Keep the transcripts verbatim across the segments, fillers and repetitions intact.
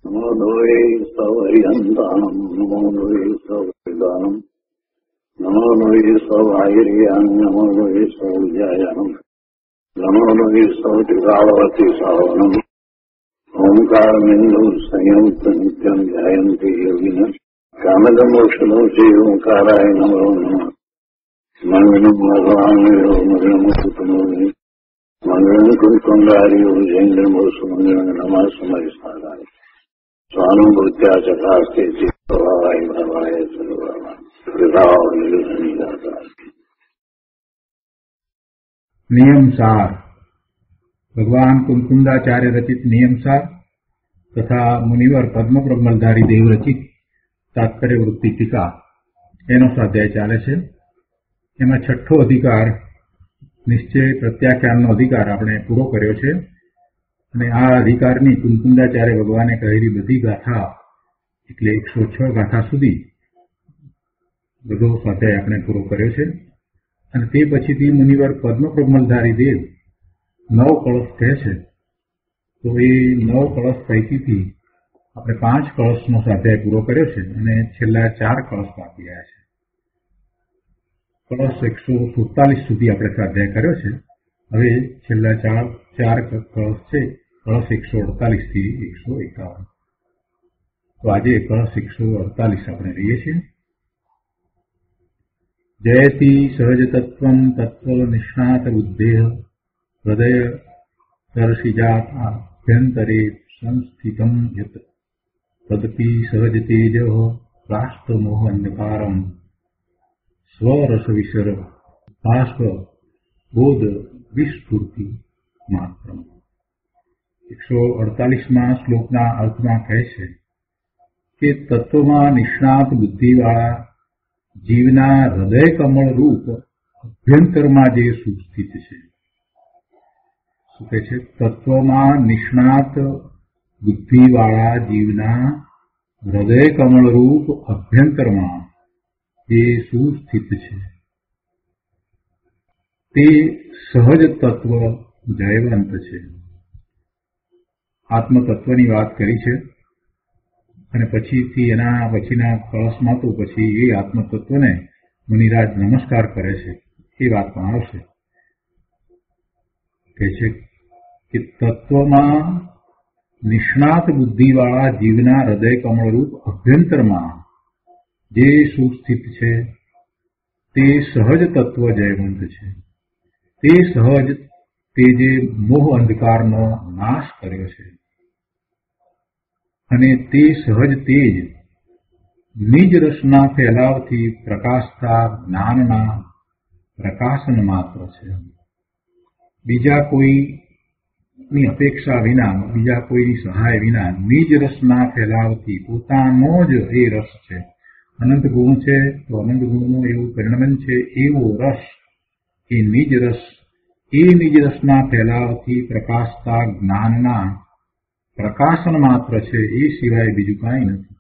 નમો દ્વૈ સવયંતાનમ નમો દ્વૈ સવૈદાનમ નમો દ્વૈ સવાયર્યાન નમો દ્વૈ સૌજ્યાયનમ નમો દ્વૈ સૌતિકાળવતી સાવનમ ઓંકારમિંદુ સંયુક્ત નિત્યમ ધ્યાયંતિ યોગિન કામદમોક્ષદો શ્રી ઓંકારાય નમો નમઃ મંગલમ ભગવાનયો મંગલમ કુટુંબોની મંગલમ કુંકુંડારીઓ જૈન્દ્રમો સુમંગલમ નમઃ સમયસ્થાનાય સ્વાનુભૂત્યા ચકાસ્તે ચિત્તવાય ભવાય સર્વવા નિયમસાર ભગવાન કુંકુંદાચાર્ય રચિત નિયમસાર તથા મુનિવર પદ્મપ્રમલધારી દેવ રચિત તાત્પર્ય વૃત્તિ ટીકા એનો સ્વાધ્યાય ચાલે છે. એમાં છઠ્ઠો અધિકાર નિશ્ચય પ્રત્યાખ્યાનનો અધિકાર આપણે પૂરો કર્યો છે અને આ અધિકારની કુંકુંદાચાર્ય ભગવાને કહેલી બધી ગાથા એટલે એકસો છ ગાથા સુધી બધો સ્વાધ્યાય આપણે પૂરો કર્યો છે. અને તે પછીથી મુનિવર પદ્મપ્રમલધારી દેવ નવ કળશ કહે છે, તો એ નવ કળશ પૈકીથી આપણે પાંચ કળશનો સ્વાધ્યાય પૂરો કર્યો છે અને છેલ્લા ચાર કળશ બાકી રહ્યા છે. કળશ એકસો સુડતાલીસ સુધી આપણે સ્વાધ્યાય કર્યો છે. હવે છેલ્લા ચાર ચાર કળશ છે, કળશ એકસો અડતાલીસ થી એકસો એકાવન. તો આજે કળશ એકસો અડતાલીસ આપણે લઈએ છીએ. જયતી સહજ તત્વમ તત્વ નિષ્ણાત બુદ્ધેહ હૃદય દર્શિજાત આભ્યંતરે સંસ્થિતમ યત તદપી સહજ તેજ રાષ્ટ્રમોહ અંધકારમ સ્વરસ વિસર ભાસ્વ બોધ વિસ્ફૂર્તિ માત્ર. એકસો અડતાલીસમાં શ્લોકના અર્થમાં કહે છે કે તત્વમાં નિષ્ણાત બુદ્ધિવાળા જીવના હૃદય કમળ રૂપ અભ્યંતરમાં જે સુસ્થિત છે. શું કહે છે? તત્વમાં નિષ્ણાત બુદ્ધિવાળા જીવના હૃદય કમળ રૂપ અભ્યંતરમાં જે સુસ્થિત છે તે સહજ તત્વ જયવંત છે. આત્મતત્વની વાત કરી છે અને પછીથી એના પછીના કળશમાં તો પછી એ આત્મતત્વને મુનિરાજ નમસ્કાર કરે છે, એ વાત પણ આવશે. કહે છે કે તત્વમાં નિષ્ણાત બુદ્ધિવાળા જીવના હૃદય કમળરૂપ અભ્યંતરમાં જે સુસ્થિત છે તે સહજ તત્વ જયવંત છે. તે સહજ તે જે મોહ અંધકારનો નાશ કર્યો છે અને તે સહજ તેજ નિજ રસના ફેલાવથી પ્રકાશતા જ્ઞાનના પ્રકાશન માત્ર છે. બીજા કોઈની અપેક્ષા વિના, બીજા કોઈની સહાય વિના નિજ રસના ફેલાવથી પોતાનો જ એ રસ છે. અનંત ગુણ છે તો અનંત ગુણનું એવું પરિણમન છે, એવો રસ એ નિજ રસ એ નિજ રસના ફેલાવથી પ્રકાશતા જ્ઞાનના પ્રકાશન માત્ર છે. એ સિવાય બીજું કાંઈ નથી.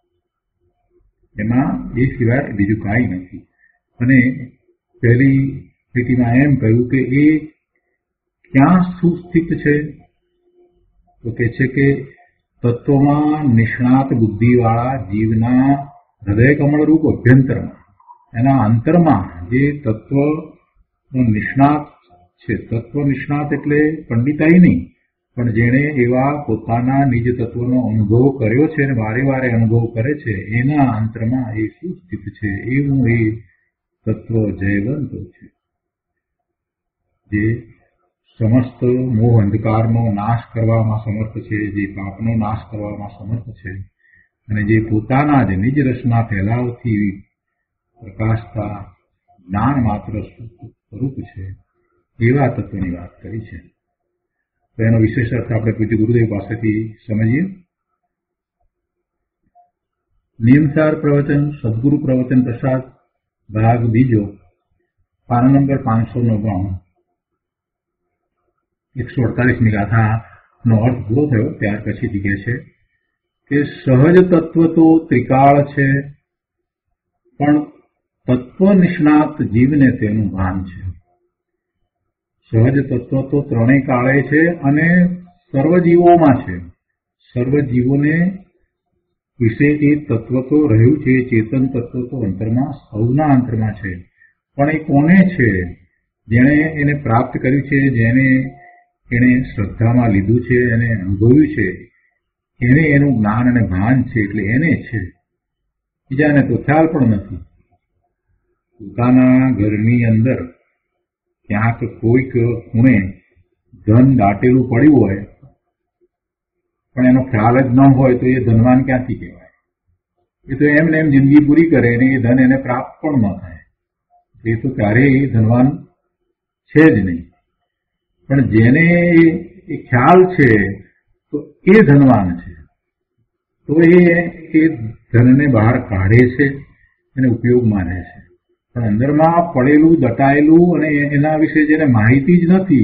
એમાં એ સિવાય બીજું કાંઈ નથી. અને પહેલી સ્થિતિમાં એમ કહ્યું કે એ ક્યાં સુસ્થિત છે? તો કે છે કે તત્વમાં નિષ્ણાત બુદ્ધિવાળા જીવના હૃદય કમળરૂપ અભ્યંતરમાં, એના અંતરમાં જે તત્વ નિષ્ણાત છે. તત્વ નિષ્ણાત એટલે પંડિતાઈ નહીં, પણ જેણે એવા પોતાના નિજ તત્વનો અનુભવ કર્યો છે અને વારે વારે અનુભવ કરે છે, એના અંતરમાં એ સુસ્થિત છે. એવું એ તત્વ જયવંત છે, જે સમસ્ત મોહ અંધકારનો નાશ કરવામાં સમર્થ છે, જે પાપનો નાશ કરવામાં સમર્થ છે અને જે પોતાના જ નિજ રસના ફેલાવથી પ્રકાશતા જ્ઞાન માત્ર સ્વરૂપ છે, એવા તત્વની વાત કરી છે. તો એનો વિશેષ અર્થ આપણે પૂજ્ય ગુરુદેવ પાસેથી સમજીએ. નિયમસાર પ્રવચન સદગુરુ પ્રવચન પ્રસાદ ભાગ બીજો, પાના નંબર પાંચસો નવ્વાણું. એકસો અડતાલીસમી ગાથાનો અર્થ પૂરો થયો ત્યાર પછીથી કહે છે કે સહજ તત્વ તો ત્રિકાળ છે, પણ તત્વ નિષ્ણાત જીવને તેનું ભાન છે. સહજ તત્વ તો ત્રણેય કાળે છે અને સર્વજીવોમાં છે. સર્વ જીવોને વિશે એ તત્વ તો રહ્યું છે, ચેતન તત્વ તો અંતરમાં સૌના અંતરમાં છે, પણ એ કોને છે? જેણે એને પ્રાપ્ત કર્યું છે, જેને એને શ્રદ્ધામાં લીધું છે, એને અનુભવ્યું છે, એને એનું જ્ઞાન અને ભાન છે, એટલે એને છે. બીજાને તો ખ્યાલ પણ નથી. પોતાના ઘરની અંદર ક્યાંક કોઈક ખૂણે ધન દાટેલું પડ્યું હોય પણ એનો ખ્યાલ જ ન હોય તો એ ધનવાન ક્યાંથી કહેવાય? એ તો એમને એમ જિંદગી પૂરી કરે અને એ ધન એને પ્રાપ્ત પણ ન થાય. એ તો ક્યારેય ધનવાન છે જ નહીં. પણ જેને એ ખ્યાલ છે તો એ ધનવાન છે. તો એ ધનને બહાર કાઢે છે અને ઉપયોગમાં રહે છે. પણ અંદરમાં પડેલું દટાયેલું અને એના વિશે જેને માહિતી જ નથી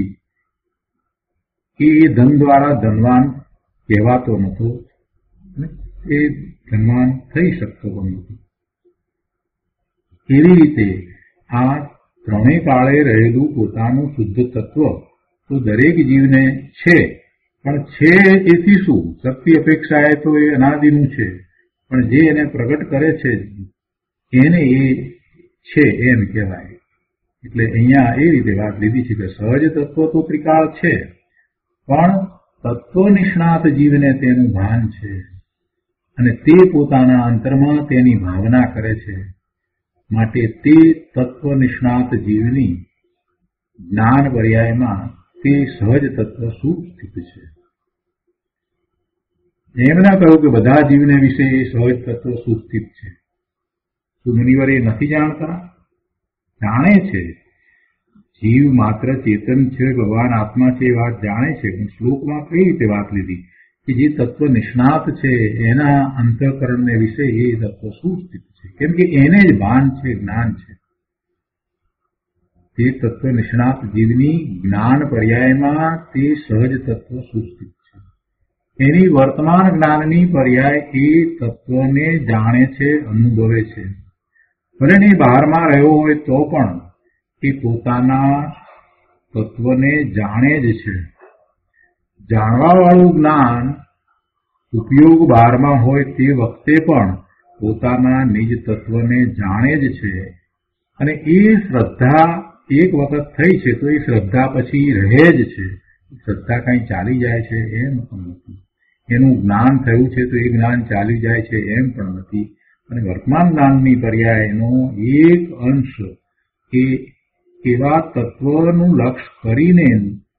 એ ધન દ્વારા ધનવાન કહેવાતો નતો, એ ધનવાન થઈ શકતો પણ નથી. એવી રીતે આ ત્રણેય કાળે રહેલું પોતાનું શુદ્ધ તત્વ તો દરેક જીવને છે, પણ છે એથી શું? શક્તિ અપેક્ષાએ તો એ અનાદિનું છે, પણ જે એને પ્રગટ કરે છે એને એ છે એમ કહેવાય. એટલે અહીંયા એ રીતે વાત લીધી છે કે સહજ તત્વ તો ત્રિકાળ છે, પણ તત્વ નિષ્ણાત જીવને તેનું ભાન છે અને તે પોતાના અંતરમાં તેની ભાવના કરે છે. માટે તે તત્વ નિષ્ણાત જીવની જ્ઞાન પર્યાયમાં તે સહજ તત્વ શું સ્થિત છે. એમ ના કહ્યું કે બધા જીવને વિશે એ સહજ તત્વ શું સ્થિત છે. શું મુનિવર એ નથી જાણતા? જાણે છે. જીવ માત્ર ચેતન છે, ભગવાન આત્મા છે, એ વાત જાણે છે. પણ શ્લોકમાં કઈ રીતે વાત લીધી કે જે તત્વ નિષ્ણાત છે એના અંતઃકરણને વિશે એ તત્વ શું સ્થિત છે? કેમ કે એને જ ભાન છે, જ્ઞાન છે. તે તત્વ નિષ્ણાત જીવની જ્ઞાન પર્યાયમાં તે સહજ તત્વ શું સ્થિત છે. એની વર્તમાન જ્ઞાનની પર્યાય એ તત્વને જાણે છે, અનુભવે છે. ભલે ને બહારમાં રહ્યો હોય તો પણ એ પોતાના તત્વને જાણે જ છે. જાણવાવાળું જ્ઞાન ઉપયોગ બહારમાં હોય તે વખતે પણ પોતાના નિજ તત્વને જાણે જ છે. અને એ શ્રદ્ધા એક વખત થઈ છે તો એ શ્રદ્ધા પછી રહે જ છે. શ્રદ્ધા કંઈ ચાલી જાય છે એમ પણ નથી. એનું જ્ઞાન થયું છે તો એ જ્ઞાન ચાલી જાય છે એમ પણ નથી. અને વર્તમાન જ્ઞાનની પર્યાયનો એક અંશ એ એવા તત્વનું લક્ષ્ય કરીને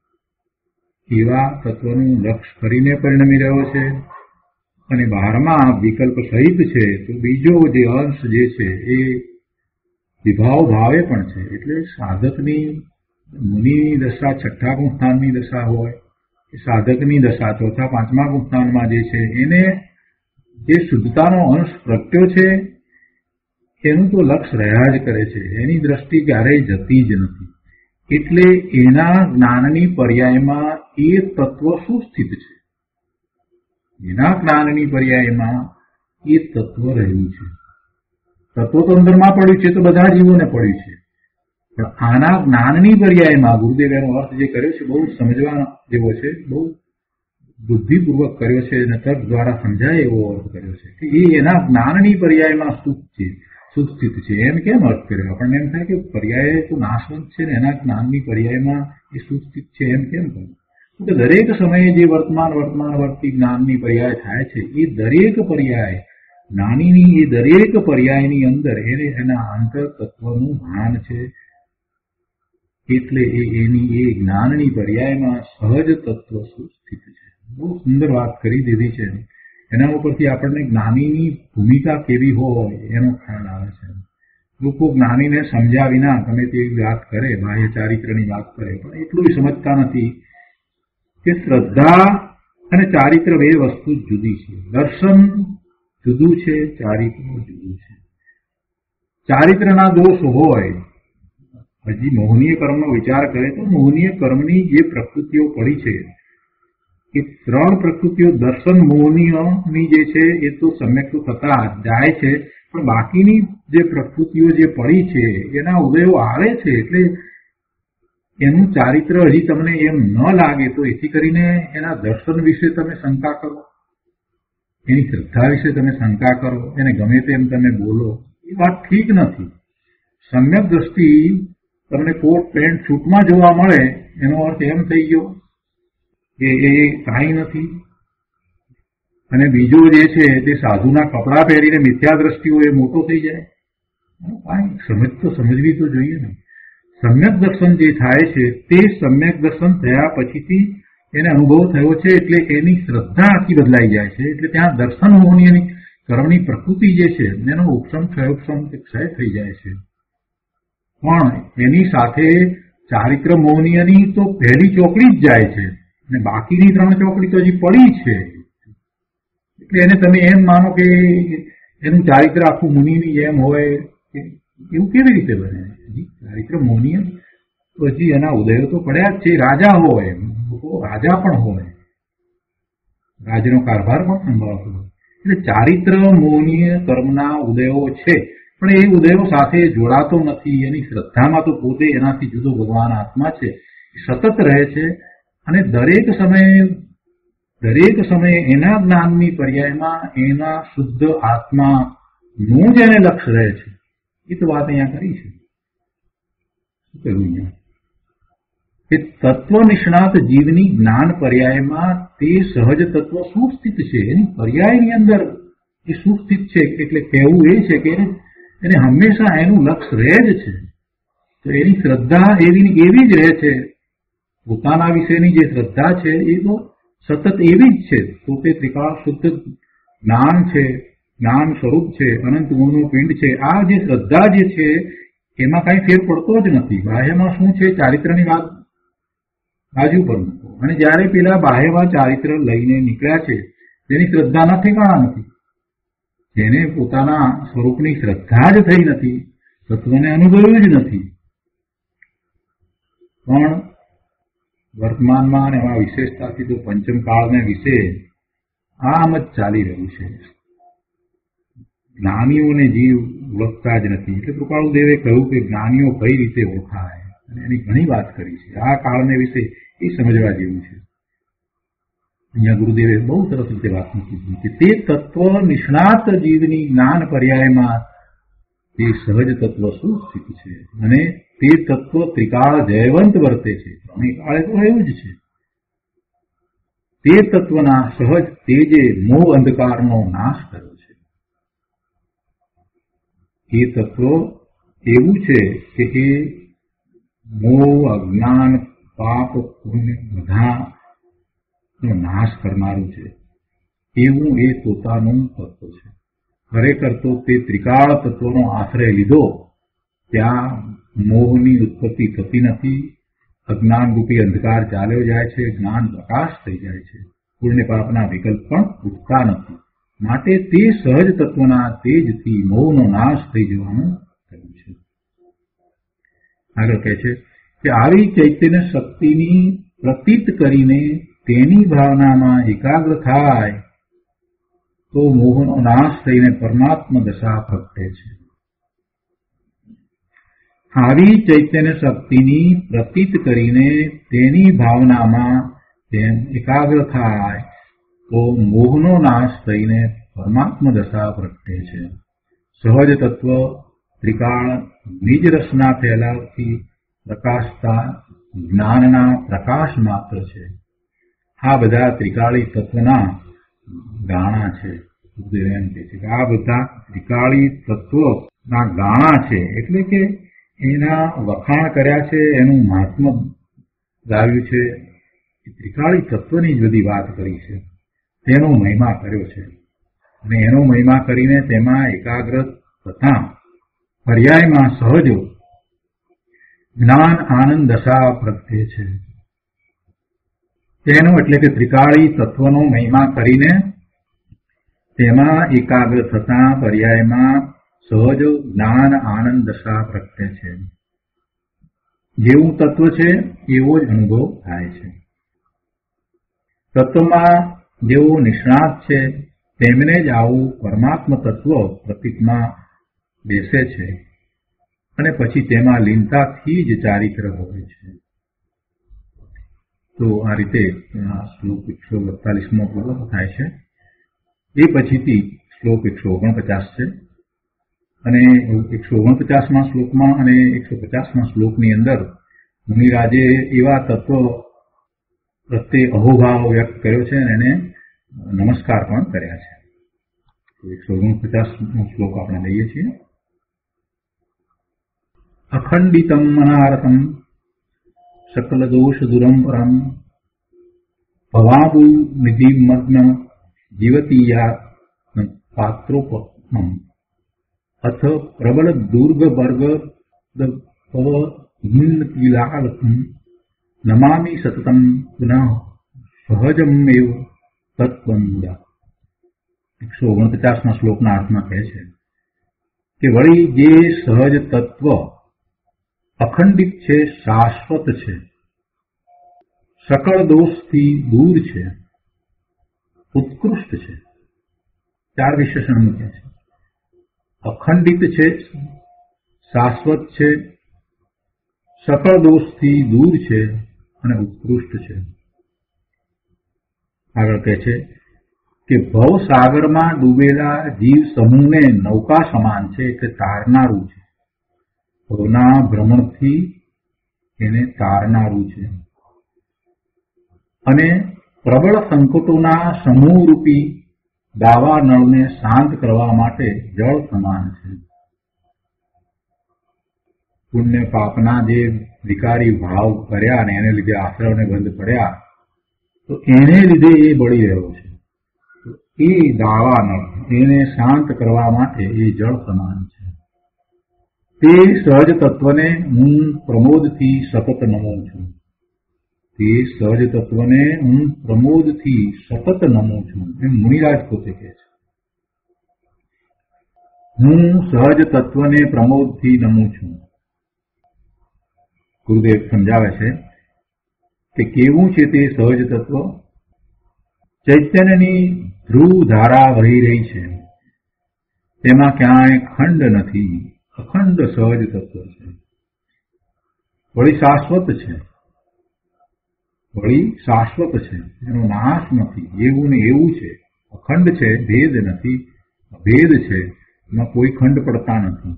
એવા તત્વનું લક્ષ્ય કરીને પરિણમી રહ્યો છે. અને બહારમાં વિકલ્પ સહિત છે તો બીજો જે અંશ જે છે એ વિભાવ ભાવે પણ છે. એટલે સાધકની મુનિની દશા છઠ્ઠા ગુણસ્થાનની દશા હોય, સાધકની દશા ચોથા પાંચમા ગુણસ્થાનમાં જે છે એને જે શુદ્ધતાનો અંશ પ્રગટ્યો છે એનું તો લક્ષ્ય રહ્યા જ કરે છે. એની દ્રષ્ટિ ક્યારેય જતી જ નથી. એટલે એના જ્ઞાનની પર્યાયમાં એ તત્વ શું સ્થિત છે? એના જ્ઞાનની પર્યાયમાં એ તત્વ રહ્યું છે. તત્વ તો અંદરમાં પડ્યું છે તો બધા જીવોને પડ્યું છે. પણ આના જ્ઞાનની પર્યાયમાં ગુરુદેવ એનો અર્થ જે કર્યો છે બહુ સમજવા જેવો છે, બહુ બુદ્ધિપૂર્વક કર્યો છે અને તર્ક દ્વારા સમજાય એવો અર્થ કર્યો છે કે એ એના જ્ઞાનની પર્યાયમાં સુખ છે, સુખ સ્થિત છે. એમ કેમ અર્થ કર્યો? આપણને એમ થાય કે પર્યાય તો નાશવંત છે ને એના જ્ઞાનની પર્યાયમાં એ સુખ સ્થિત છે એમ કેમ કહ્યું? તો દરેક સમયે જે વર્તમાન વર્તમાન વર્તી જ્ઞાનની પર્યાય થાય છે એ દરેક પર્યાય જ્ઞાનીની એ દરેક પર્યાયની અંદર એને એના અંતર તત્વનું ભાન છે. એટલે એ એની એ જ્ઞાનની પર્યાયમાં સહજ તત્વ શું સ્થિત છે. બહુ સુંદર વાત કરી દીધી છે. એના ઉપરથી આપણને જ્ઞાનીની ભૂમિકા કેવી હોય એનો ખ્યાલ આવે છે. લોકો જ્ઞાનીને સમજ્યા વિના તમે તે વાત કરે, બાહ્ય ચારિત્રની વાત કરે, પણ એટલું સમજતા નથી કે શ્રદ્ધા અને ચારિત્ર બે વસ્તુ જુદી છે. દર્શન જુદું છે, ચારિત્ર જુદું છે. ચારિત્રના દોષ હોય, હજી મોહનીય કર્મનો વિચાર કરે તો મોહનીય કર્મની જે પ્રકૃતિઓ પડી છે એ ત્રણ પ્રકૃતિઓ દર્શન મોહનીયની જે છે એ તો સમ્યક તો થતા જાય છે, પણ બાકીની જે પ્રકૃતિઓ જે પડી છે એના ઉદયો આવે છે. એટલે એનું ચારિત્ર હજી તમને એમ ન લાગે તો એથી કરીને એના દર્શન વિશે તમે શંકા કરો. એની શ્રદ્ધા વિશે તમે શંકા કરો, એને ગમે તેમ તમે બોલો, એ વાત ઠીક નથી. સમ્યક દ્રષ્ટિ તમને કોટ પેન્ટ છૂટમાં જોવા મળે એનો અર્થ એમ થઈ ગયો કે એ કાંઈ નથી. અને બીજો જે છે તે સાધુના કપડાં પહેરીને મિથ્યા દ્રષ્ટિ હોય એ મોટો થઈ જાય. કાંઈ સમજ તો સમજવી તો જોઈએ ને. સમ્યક દર્શન જે થાય છે તે સમ્યક દર્શન થયા પછીથી એને અનુભવ થયો છે એટલે એની શ્રદ્ધા આખી બદલાઈ જાય છે. એટલે ત્યાં દર્શન હોવાની એની કર્મની પ્રકૃતિ જે છે એનો ઉપશમ ક્ષયોપશમ ક્ષય થઈ જાય છે. પણ એની સાથે ચારિત્ર મૌનિયની તો પહેલી ચોકડી જ જાય છે અને બાકીની ત્રણ ચોકડી તો હજી પડી છે. એટલે એને તમે એમ માનો કે એનું ચારિત્ર આખું મુનિની જેમ હોય, એવું કેવી રીતે બને? ચારિત્ર મૌનિય તો હજી એના ઉદયો તો પડ્યા જ છે. રાજા હોય, રાજા પણ હોય, રાજનો કારભાર પણ સંભાળતો હોય. એટલે ચારિત્ર મૌનીય કર્મના ઉદયો છે, પણ એ ઉદયો સાથે જોડાતો નથી. એની શ્રદ્ધામાં તો પોતે એનાથી જુદો ભગવાન આત્મા છે, સતત રહે છે. અને દરેક સમયે દરેક સમયે એના જ્ઞાનની પર્યાયમાં એના શુદ્ધ આત્માનું જ એને લક્ષ્ય રહે છે. એ તો વાત અહીંયા કરી છે. શું કહ્યું અહીંયા કે તત્વ નિષ્ણાત જીવની જ્ઞાન પર્યાયમાં તે સહજ તત્વ શું સ્થિત છે, એની પર્યાયની અંદર એ શું સ્થિત છે. એટલે કહેવું એ છે કે એને હંમેશા એનું લક્ષ્ય રહે જ છે. તો એની શ્રદ્ધા એવી એવી જ રહે છે. પોતાના વિશેની જે શ્રદ્ધા છે એ તો સતત એવી જ છે. તો તે ત્રિકાળ શુદ્ધ જ્ઞાન છે, જ્ઞાન સ્વરૂપ છે, અનંત ગુણનું પિંડ છે. આ જે શ્રદ્ધા જે છે એમાં કઈ ફેર પડતો જ નથી. બાહ્યમાં શું છે, ચારિત્રની વાત બાજુ પર મૂકો. અને જયારે પેલા બાહ્યમાં ચારિત્ર લઈને નીકળ્યા છે તેની શ્રદ્ધાના ઠેકાણા નથી, જેને પોતાના સ્વરૂપની શ્રદ્ધા જ થઈ નથી, તત્વને અનુભવ્યું જ નથી, પણ વર્તમાનમાં એમાં વિશેષતાથી તો પંચમ કાળને વિશે આમ જ ચાલી રહ્યું છે. જ્ઞાનીઓને જીવ ઓળખતા જ નથી. એટલે કૃપાળુદેવે કહ્યું કે જ્ઞાનીઓ કઈ રીતે ઓળખાય, અને એની ઘણી વાત કરી છે. આ કાળને વિશે એ સમજવા જેવું છે. અહીંયા ગુરુદેવે બહુ સરસ રીતે વાત મૂકી કે તે તત્વ નિષ્ણાત જીવની જ્ઞાન પર્યાયમાં તે સહજ તત્વ શું સ્થિત છે, અને તે તત્વ ત્રિકાળ જયવંત વર્તે છે. ત્રણેય કાળે તો એવું જ છે. તે તત્વના સહજ તેજે મોહ અંધકારનો નાશ કર્યો છે. એ તત્વ એવું છે કે એ મોહ, અજ્ઞાન, પાપ, પુણ્ય બધાનો નાશ કરનારું છે. એવું એ પોતાનું તત્વ છે. ખરેખર તો તે ત્રિકાળ તત્વનો આશ્રય લીધો ત્યાં મોહની ઉત્પત્તિ થતી નથી. અજ્ઞાન રૂપી અંધકાર ચાલ્યો જાય છે, જ્ઞાન પ્રકાશ થઈ જાય છે, પુણ્ય પાપના વિકલ્પ પણ ઉઠતા નથી. માટે તે સહજ તત્વના તેજથી મોહનો નાશ થઈ જવાનું થયું છે. આગળ કહે છે કે આવી ચૈતન્ય શક્તિની પ્રતીત કરીને તેની ભાવનામાં એકાગ્ર થાય તો મોહનો નાશ થઈને પરમાત્મા દશા પ્રગટે છે. આવી ચૈતન્ય શક્તિની પ્રતીત કરીને તેની ભાવનામાં તેમ એકાગ્ર થાય તો મોહનો નાશ થઈને પરમાત્મા દશા પ્રગટે છે. સહજ તત્વ ત્રિકાળ નિજ રસના ફેલાવથી પ્રકાશતા જ્ઞાનના પ્રકાશ માત્ર છે. આ બધા ત્રિકાળી તત્વના ગાણા છે. એમ કહે છે કે આ બધા ત્રિકાળી તત્વના ગાણા છે, એટલે કે એના વખાણ કર્યા છે, એનું મહાત્મ્ય ગાવ્યું છે. ત્રિકાળી તત્વની જ બધી વાત કરી છે, તેનો મહિમા કર્યો છે. અને એનો મહિમા કરીને તેમાં એકાગ્ર તથા પર્યાયમાં સહજ જ્ઞાન આનંદ દશા પ્રગટે છે. તેનો એટલે કે ત્રિકાળી તત્વનો મહિમા કરીને તેમાં એકાગ્ર થતા પર્યાયમાં સહજ જ્ઞાન આનંદ દશા પ્રગટે છે. જેવું તત્વ છે એવો જ અનુભવ થાય છે. તત્વમાં જેવો નિષ્ણાત છે તેમને જ આવું પરમાત્મ તત્વ પ્રતીકમાં બેસે છે, અને પછી તેમાં લીનતાથી જ ચારિત્ર હોય છે. તો આ રીતે શ્લોક એકસો અડતાલીસમો પૂરો થાય છે. એ પછીથી શ્લોક એકસો ઓગણપચાસ છે અને એકસો ઓગણપચાસમાં શ્લોકમાં અને એકસો પચાસમાં શ્લોકની અંદર મુનિરાજે એવા તત્વ પ્રત્યે અહોભાવ વ્યક્ત કર્યો છે અને એને નમસ્કાર પણ કર્યા છે. તો એકસો ઓગણપચાસનો શ્લોક આપણે લઈએ છીએ. અખંડિતમ અનારતમ સકલ દોષ દુરમ પરમ ભવાબુ નિધિ મગ્ન જીવતીયા પાત્રોપમ અથ પ્રબલ દુર્ગ વર્ગ પીલાલકમ નમામિ સતતમ પુનઃ સહજમેવ તત્વમૂળા. એકસો ઓગણપચાસમાં શ્લોકના અર્થમાં કહે છે કે વળી જે સહજ તત્વ અખંડિત છે, શાશ્વત છે, સકળ દોષથી દૂર છે, ઉત્કૃષ્ટ છે. ચાર વિશેષણ મૂક્યા છે. અખંડિત છે, શાશ્વત છે, સકળ દોષથી દૂર છે અને ઉત્કૃષ્ટ છે. આગળ કહે છે કે ભવસાગરમાં ડૂબેલા જીવ સમૂહને નૌકા સમાન છે, એટલે તારનારું છે. ભવના ભ્રમણથી એને તારનારું છે અને પ્રબળ સંકટોના સમૂહરૂપી દાવા નળને શાંત કરવા માટે જળ સમાન છે. પુણ્ય પાપના જે વિકારી ભાવ કર્યા અને એને લીધે આશ્રવને બંધ પડ્યા, તો એને લીધે એ બળી રહ્યો છે. એ દાવા નળ એને શાંત કરવા માટે એ જળ સમાન છે. તે સહજ તત્વને હું પ્રમોદથી સતત નમું છું. તે સહજ તત્વને હું પ્રમોદથી સતત નમું છું એમ મુનિરાજ પોતે કહે છે. હું સહજ તત્વને પ્રમોદથી નમું છું. ગુરુદેવ સમજાવે છે કે કેવું છે તે સહજ તત્વ? ચૈતન્યની ધ્રુવ ધારા વહી રહી છે, તેમાં ક્યાંય ખંડ નથી, અખંડ સહજ તત્વ છે. વળી શાશ્વત છે, વળી શાશ્વત છે, એનો નાશ નથી, એવું ને એવું છે. અખંડ છે, ભેદ નથી, ભેદ છે, એમાં કોઈ ખંડ પડતા નથી.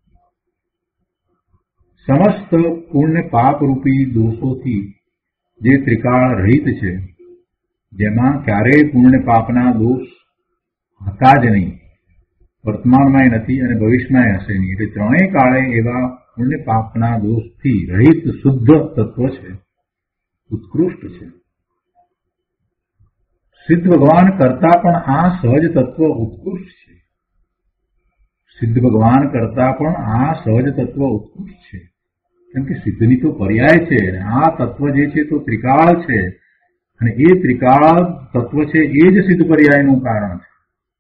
સમસ્ત પુણ્ય પાપ રૂપી દોષોથી જે ત્રિકાળ રહિત છે, જેમાં ક્યારેય પુણ્ય પાપના દોષ હતા જ નહીં, વર્તમાનમાં નથી અને ભવિષ્યમાં હશે નહીં. એટલે ત્રણેય કાળે એવા પુણ્ય પાપના દોષથી રહિત શુદ્ધ તત્વ છે, ઉત્કૃષ્ટ છે. સિદ્ધ ભગવાન કરતા પણ આ સહજ તત્વ ઉત્કૃષ્ટ છે. સિદ્ધ ભગવાન કરતા પણ આ સહજ તત્વ ઉત્કૃષ્ટ છે. કેમ કે સિદ્ધની તો પર્યાય છે, આ તત્વ જે છે તો ત્રિકાળ છે અને એ ત્રિકાળ તત્વ છે એ જ સિદ્ધ પર્યાયનું કારણ છે.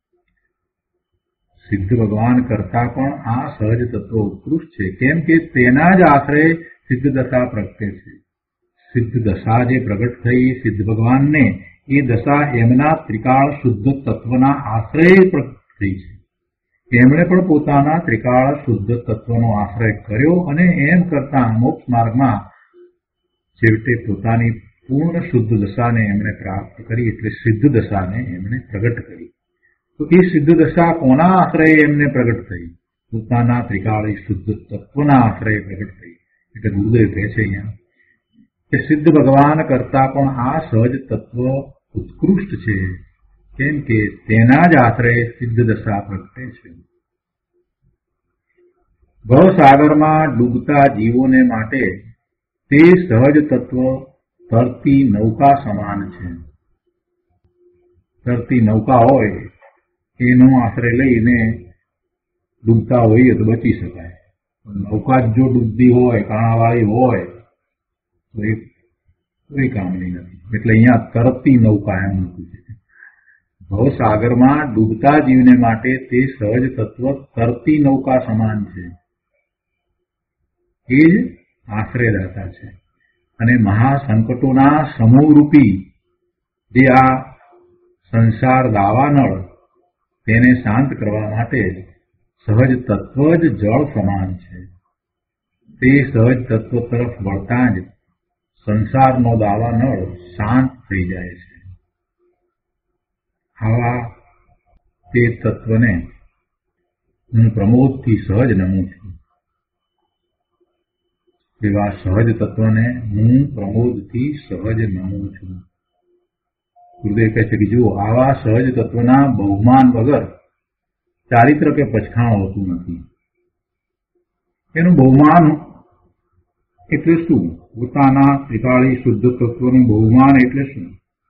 સિદ્ધ ભગવાન કરતા પણ આ સહજ તત્વ ઉત્કૃષ્ટ છે, કેમ કે તેના જ આશરે સિદ્ધ દશા પ્રગટે છે. સિદ્ધ દશા જે પ્રગટ થઈ સિદ્ધ ભગવાનને, એ દશા એમના ત્રિકાળ શુદ્ધ તત્વના આશ્રય પ્રગટ થઈ છે. એમણે પણ પોતાના ત્રિકાળ શુદ્ધ તત્વનો આશ્રય કર્યો અને એમ કરતા મોક્ષ માર્ગમાં છેવટે પોતાની પૂર્ણ શુદ્ધ દશાને એમણે પ્રાપ્ત કરી, એટલે સિદ્ધ દશાને એમણે પ્રગટ કરી. તો એ સિદ્ધ દશા કોના આશ્રય એમને પ્રગટ થઈ? પોતાના ત્રિકાળી શુદ્ધ તત્વના આશ્રય પ્રગટ થઈ. એટલે ગુરુદેવ કહે છે અહીંયા કે સિદ્ધ ભગવાન કરતા પણ આ સહજ તત્વ ઉત્કૃષ્ટ છે, કેમ કે તેના જ આશ્રય સિદ્ધ દશા પ્રગટે છે. ભવસાગરમાં ડૂબતા જીવોને માટે તે સહજ તત્વ તરતી નૌકા સમાન છે. તરતી નૌકા હોય એનો આશ્રય લઈને ડૂબતા હોઈએ તો બચી શકાય. નૌકા જો ડૂબતી હોય, કાણાવાળી હોય તો એ કોઈ કામની નથી. એટલે અહીંયા તરતી નૌકા એમ મૂક્યું છે. ભવસાગરમાં ડૂબતા જીવને માટે તે સહજ તત્વ તરતી નૌકા સમાન છે. એ જ આશ્રયદાતા છે. અને મહાસંકટોના સમૂહરૂપી જે આ સંસાર દાવાનળ, તેને શાંત કરવા માટે સહજ તત્વ જ જળ સમાન છે. તે સહજ તત્વ તરફ વળતા જ સંસારનો દાવાનળ શાંત થઈ જાય છે. આવા તે તત્વને હું પ્રમોદથી સહજ નમું છું. એવા સહજ તત્વને હું પ્રમોદથી સહજ નમું છું. ગુરુદેવ કહે છે કે જુઓ, આવા સહજ તત્વના બહુમાન વગર ચારિત્ર કે પછખાણ હોતું નથી. એનું બહુમાન એટલે શું? પોતાના ત્રિકાળી શુદ્ધ તત્વનું બહુમાન એટલે શું?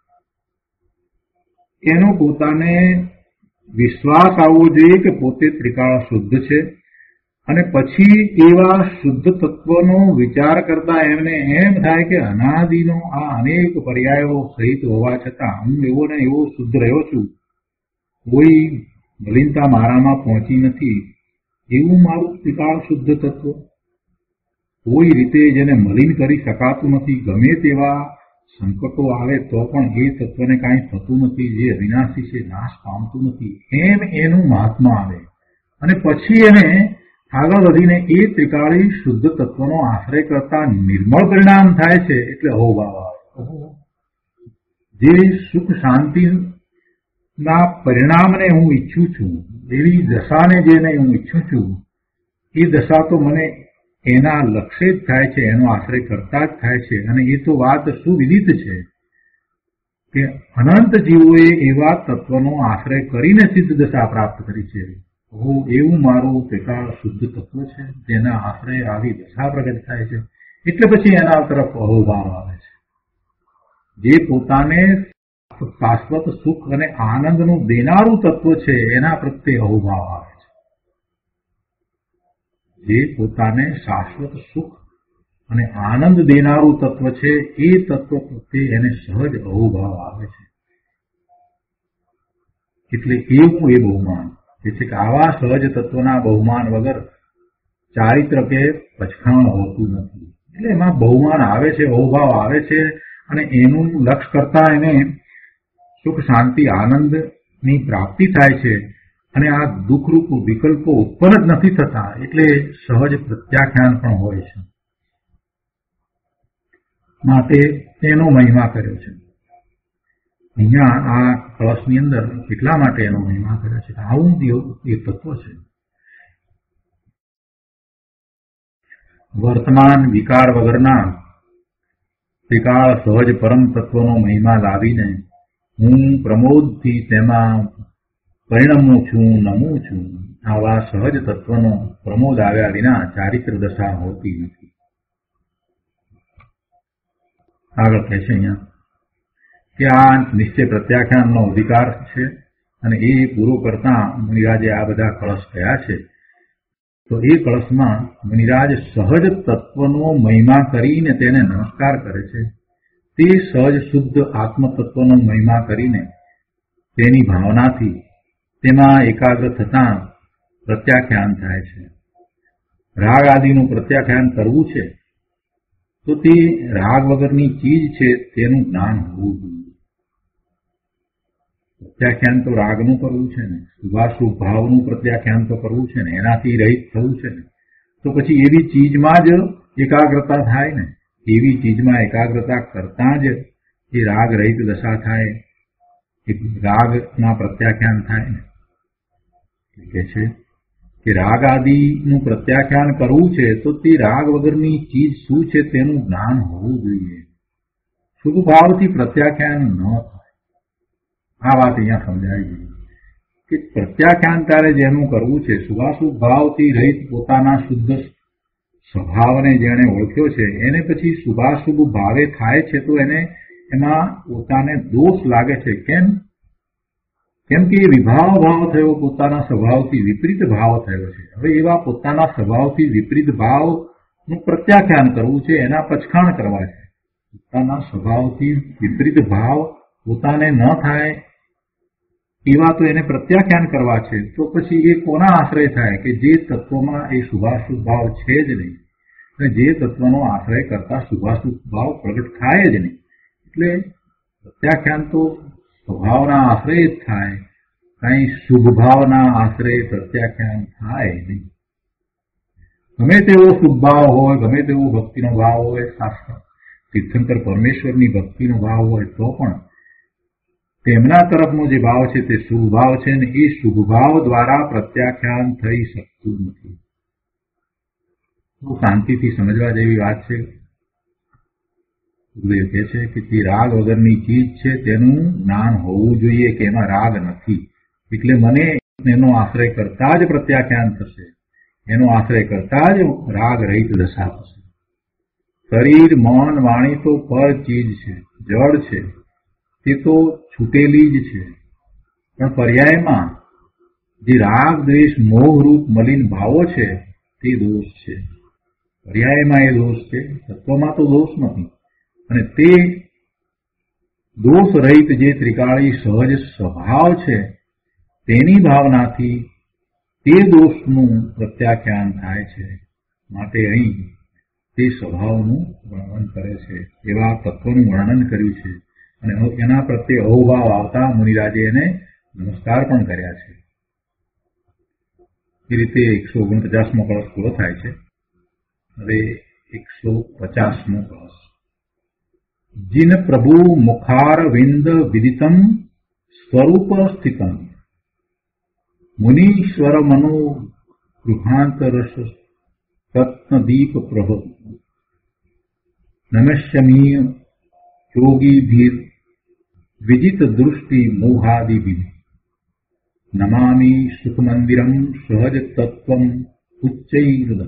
એનો પોતાને વિશ્વાસ આવવો જોઈએ કે પોતે ત્રિકાળ શુદ્ધ છે, અને પછી એવા શુદ્ધ તત્વનો વિચાર કરતા એમને એમ થાય કે અનાદિનો આ અનેક પર્યાયો સહિત હોવા છતાં હું એવો ને એવો શુદ્ધ રહ્યો છું, કોઈ મલિનતા મારામાં પહોંચી નથી, એવું મારું ત્રિકાળ શુદ્ધ તત્વ કોઈ રીતે જેને મલિન કરી શકાતું નથી. ગમે તેવા સંકટો આવે તો પણ એ તત્વને કાંઈ થતું નથી, જે અવિનાશી છે, નાશ પામતું નથી, એમ એનું મહાત્મા આવે. અને પછી એને આગળ વધીને એ ત્રિકાળી શુદ્ધ તત્વનો આશ્રય કરતા નિર્મળ પરિણામ થાય છે, એટલે અહોભાવ આવે. જે સુખ શાંતિના પરિણામને હું ઈચ્છું છું, એવી દશાને જેને હું ઈચ્છું છું, એ દશા તો મને એના લક્ષ્ય જ થાય છે, એનો આશ્રય કરતા જ થાય છે. અને એ તો વાત સુવિદિત છે કે અનંત જીવોએ એવા તત્વનો આશ્રય કરીને સિદ્ધ દશા પ્રાપ્ત કરી છે. એવું મારું ત્રિકાળ શુદ્ધ તત્વ છે, જેના આશ્રય આવી દશા પ્રગટ થાય છે. એટલે પછી એના તરફ અહોભાવ આવે છે. જે પોતાને શાશ્વત સુખ અને આનંદનું દેનારું તત્વ છે, એના પ્રત્યે અહોભાવ આવે છે. જે પોતાને શાશ્વત સુખ અને આનંદ દેનારું તત્વ છે, એ તત્વ પ્રત્યે એને સહજ અહોભાવ આવે છે. એટલે એવું એ બહુમાન કે છે કે આવા સહજ તત્વના બહુમાન વગર ચારિત્ર કે પછખાણ હોતું નથી. એટલે એમાં બહુમાન આવે છે, અહોભાવ આવે છે, અને એનું લક્ષ્ય કરતા એને સુખ શાંતિ આનંદની પ્રાપ્તિ થાય છે. અને આ દુઃખરૂપ વિકલ્પો ઉત્પન્ન જ નથી થતા, એટલે સહજ પ્રત્યાખ્યાન પણ હોય છે. માટે તેનો મહિમા કર્યો છે. અહીંયા આ કળશની અંદર એટલા માટે એનો મહિમા કર્યો છે કે આવું એ તત્વ છે. વર્તમાન વિકાર વગરના ત્રિકાળ સહજ પરમ તત્વનો મહિમા લાવીને હું પ્રમોદથી તેમાં પરિણમું છું, નમું છું. આવા સહજ તત્વનો પ્રમોદ આવ્યા વિના ચારિત્ર દશા હોતી નથી. આગળ કહે છે અહીંયા કે આ નિશ્ચય પ્રત્યાખ્યાનનો અધિકાર છે, અને એ પૂરો કરતા મુનિરાજે આ બધા કળશ કયા છે. તો એ કળશમાં મુનિરાજ સહજ તત્વનો મહિમા કરીને તેને નમસ્કાર કરે છે. તે સહજ શુદ્ધ આત્મ તત્વનો મહિમા કરીને તેની ભાવનાથી તેમાં એકાગ્ર થતા પ્રત્યાખ્યાન થાય છે. રાગ આદિનું પ્રત્યાખ્યાન કરવું છે તો તે રાગ વગરની ચીજ છે, તેનું જ્ઞાન હોવું જોઈએ. પ્રત્યાખ્યાન તો રાગનું કરવું છે ને, શુભાશુભ ભાવનું પ્રત્યાખ્યાન તો કરવું છે ને, એનાથી રહિત થવું છે ને, તો પછી એવી ચીજમાં જ એકાગ્રતા થાય ને. એવી ચીજમાં એકાગ્રતા કરતા જ એ રાગ રહિત દશા થાય, એક રાગના પ્રત્યાખ્યાન થાય ને. કે છે કે રાગ આદિનું પ્રત્યાખ્યાન કરવું છે તો તે રાગ વગરની ચીજ શું છે તેનું જ્ઞાન હોવું જોઈએ. શુભ ભાવથી પ્રત્યાખ્યાન ન થાય. આ વાત અહીંયા સમજાવી ગઈ કે પ્રત્યાખ્યાન તારે જેનું કરવું છે, શુભાશુભ ભાવથી રહિત પોતાના શુદ્ધ સ્વભાવને જેણે ઓળખ્યો છે, એને પછી શુભાશુભ ભાવે થાય છે તો એને એમાં પોતાને દોષ લાગે છે. કેમ? કેમ કે એ વિભાવ ભાવ થયો, પોતાના સ્વભાવથી વિપરીત ભાવ થયો છે. હવે એવા પોતાના સ્વભાવથી વિપરીત ભાવનું પ્રત્યાખ્યાન કરવું છે, એના પછખાણ કરવા છે. પોતાના સ્વભાવથી વિપરીત ભાવ પોતાને ન થાય એવા તો એને પ્રત્યાખ્યાન કરવા છે. તો પછી એ કોના આશ્રય થાય કે જે તત્વમાં એ શુભાશુભ ભાવ છે જ નહીં, અને જે તત્વનો આશ્રય કરતા શુભાશુભ ભાવ પ્રગટ થાય જ નહીં. એટલે પ્રત્યાખ્યાન તો સ્વભાવના આશ્રય જ થાય, કઈ શુભ ભાવના આશ્રય પ્રત્યાખ્યાન થાય નહીં. ગમે તેવો શુભ ભાવ હોય, ગમે તેવો ભક્તિનો ભાવ હોય, શાસ્ત્ર તીર્થંકર પરમેશ્વરની ભક્તિનો ભાવ હોય, તો પણ તેમના તરફનો જે ભાવ છે તે શુભ ભાવ છે અને એ શુભ ભાવ દ્વારા પ્રત્યાખ્યાન થઈ શકતું નથી. બહુ શાંતિથી સમજવા જેવી વાત છે. ગુરુદેવ કહે છે કે તે રાગ વગરની ચીજ છે તેનું જ્ઞાન હોવું જોઈએ કે એમાં રાગ નથી, એટલે મને એનો આશ્રય કરતા જ પ્રત્યાખ્યાન થશે, એનો આશ્રય કરતા જ રાગ રહિત દશા થશે. શરીર, મન, વાણી તો પર ચીજ છે, જળ છે, તે તો છૂટેલી જ છે, પણ પર્યાયમાં જે રાગ, દ્વેષ, મોહરૂપ મલિન ભાવો છે તે દોષ છે. પર્યાયમાં એ દોષ છે, તત્વમાં તો દોષ નથી. અને તે દોષ રહિત જે ત્રિકાળી સહજ સ્વભાવ છે તેની ભાવનાથી તે દોષનું પ્રત્યાખ્યાન થાય છે. માટે અહીં તે સ્વભાવનું વર્ણન કરે છે, એવા તત્વનું વર્ણન કર્યું છે અને એના પ્રત્યે અહોભાવ આવતા મુનિરાજે એને નમસ્કાર પણ કર્યા છે. એ રીતે એકસો ઓગણપચાસમો કળશ પૂરો થાય છે. હવે એકસો પચાસમો કળશ. जिन प्रभु मुखार विंद विदितम स्वरूप स्थितम मुनीश्वर मनो गृहांतरस रत्नदीप प्रभ नमस्यमीय योगी भीर विजित दृष्टि मोहादि भी नमामि सुख मंदिरम सहज तत्वम उच्चैर्द.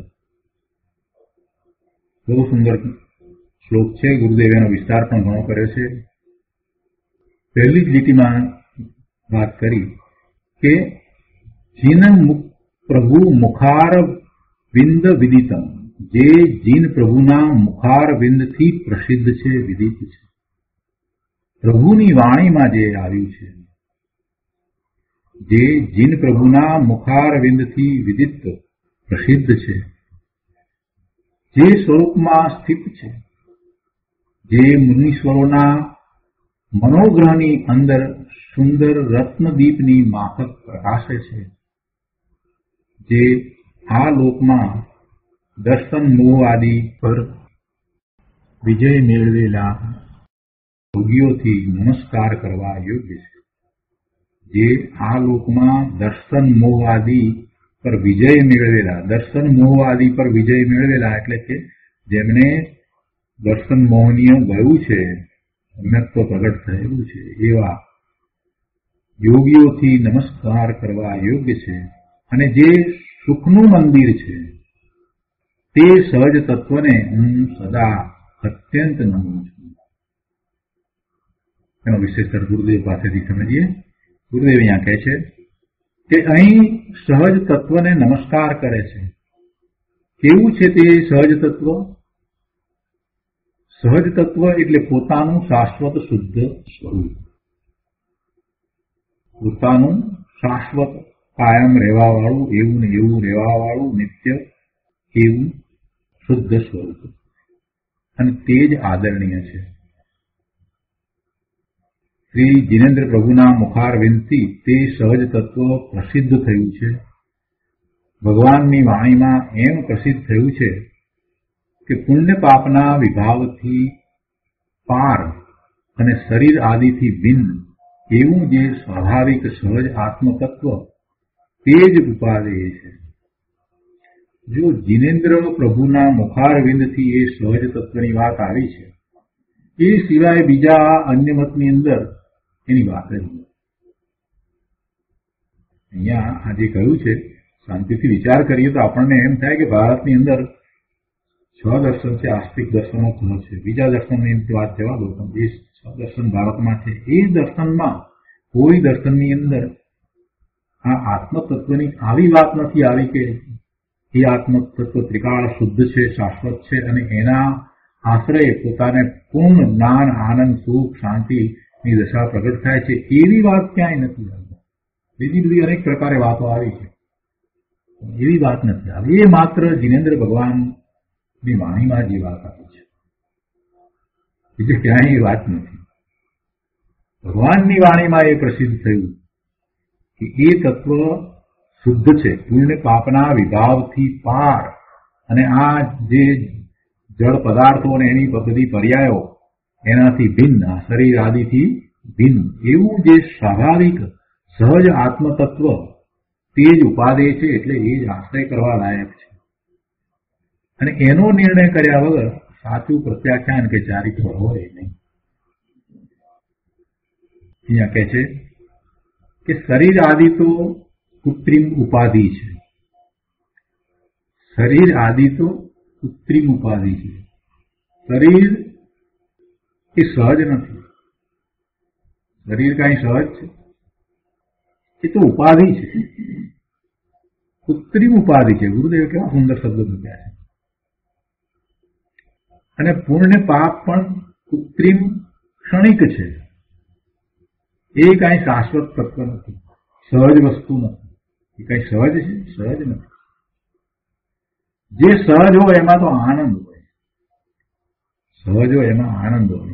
બહુ સુંદર શ્લોક છે. ગુરુદેવ એનો વિસ્તાર પણ ઘણો કર્યો છે. પહેલી જ લીટીમાં વાત કરી કે જીન પ્રભુ મુખાર વિંદ વિદિતમ, જે જીન પ્રભુના મુખાર વિંદથી પ્રસિદ્ધ છે, વિદિત છે. પ્રભુની વાણીમાં જે આવ્યું છે, જે જીન પ્રભુના મુખાર વિંદથી વિદિત પ્રસિદ્ધ છે, જે સ્વરૂપમાં સ્થિત છે, જે મુનીશ્વરોના મનોગ્રહની અંદર સુંદર રત્નદીપની માફક પ્રકાશે છે, જે આ લોકમાં દર્શન મોહ આદિ પર વિજય મેળવેલા યોગીઓથી નમસ્કાર કરવા યોગ્ય છે. જે આ લોકમાં દર્શન મોહ આદિ પર વિજય મેળવેલા, દર્શન મોહ આદિ પર વિજય મેળવેલા એટલે કે જેમને દર્શન મોહનીય ગયું છે, અમ્યત્વ પ્રગટ થયેલું છે, એવા યોગીઓથી નમસ્કાર કરવા યોગ્ય છે. અને જે સુખનું મંદિર છે તે સહજ તત્વને હું સદા અત્યંત નમું છું. એનો વિશેષ ગુરુદેવ પાસેથી સમજીએ. ગુરુદેવ અહીંયા કહે છે કે અહીં સહજ તત્વને નમસ્કાર કરે છે. કેવું છે તે સહજ તત્વ? સહજ તત્વ એટલે પોતાનું શાશ્વત શુદ્ધ સ્વરૂપ, પોતાનું શાશ્વત કાયમ રહેવા વાળું, એવું ને એવું રહેવા વાળું, નિત્ય એવું શુદ્ધ સ્વરૂપ. અને તે જ આદરણીય છે. શ્રી જીનેન્દ્ર પ્રભુના મુખારવિંદથી તે સહજ તત્વ પ્રસિદ્ધ થયું છે. ભગવાનની વાણીમાં એમ પ્રસિદ્ધ થયું છે કે પુણ્ય પાપના વિભાવથી પાર અને શરીર આદિથી ભિન્ન એવું જે સ્વાભાવિક સહજ આત્મતત્વ તે જ ઉપાદેય છે. જો જીનેન્દ્ર પ્રભુના મુખારવિંદથી એ સહજ તત્વની વાત આવી છે, એ સિવાય બીજા અન્ય મતની અંદર એની વાત જ નથી. અહીંયા આજે કહ્યું છે, શાંતિથી વિચાર કરીએ તો આપણને એમ થાય કે ભારતની અંદર છ દર્શન છે, આસ્તિક દર્શનો ઘણો છે. બીજા દર્શનની વાત જવા દો, પણ જે છ દર્શન ભારતમાં છે એ દર્શનમાં કોઈ દર્શનની અંદર આ આત્મતત્વની આવી વાત નથી આવી કે એ આત્મતત્વ ત્રિકાળ શુદ્ધ છે, શાશ્વત છે અને એના આશ્રય પોતાને પૂર્ણ જ્ઞાન, આનંદ, સુખ, શાંતિની દશા પ્રગટ થાય છે. એવી વાત ક્યાંય નથી આવી. બીજી બધી અનેક પ્રકારે વાતો આવી છે, એવી વાત નથી આવી. એ માત્ર જીનેન્દ્ર ભગવાનની વાણીમાં જે વાત આવી છે, બીજે ક્યાંય એ વાત નથી. ભગવાનની વાણીમાં એ પ્રસિદ્ધ થયું કે એ તત્વ શુદ્ધ છે, પુણ્ય પાપના વિભાવથી પાર. અને આ જે જળ પદાર્થો અને એની બધી પર્યાયો એનાથી ભિન્ન, શરીર આદિથી ભિન્ન એવું જે સ્વાભાવિક સહજ આત્મતત્વ તે જ ઉપાદેય છે, એટલે એ જ આશ્રય કરવા લાયક છે. અને એનો નિર્ણય કર્યા વગર સાચું પ્રત્યાખ્યાન કે ચારિત્ર હોય નહીં. અહીંયા કહે છે કે શરીર આદિ તો કૃત્રિમ ઉપાધિ છે. શરીર આદિ તો કૃત્રિમ ઉપાધિ છે. શરીર એ સહજ નથી. શરીર કાંઈ સહજ છે? એ તો ઉપાધિ છે, કૃત્રિમ ઉપાધિ છે. ગુરુદેવ કેવા સુંદર શબ્દો મૂક્યા છે. અને પુણ્ય પાપ પણ કૃત્રિમ ક્ષણિક છે. એ કાંઈ શાશ્વત તત્વ નથી, સહજ વસ્તુ નથી. એ કઈ સહજ છે? સહજ નથી. જે સહજ હોય એમાં તો આનંદ હોય. સહજ હોય એમાં આનંદ હોય.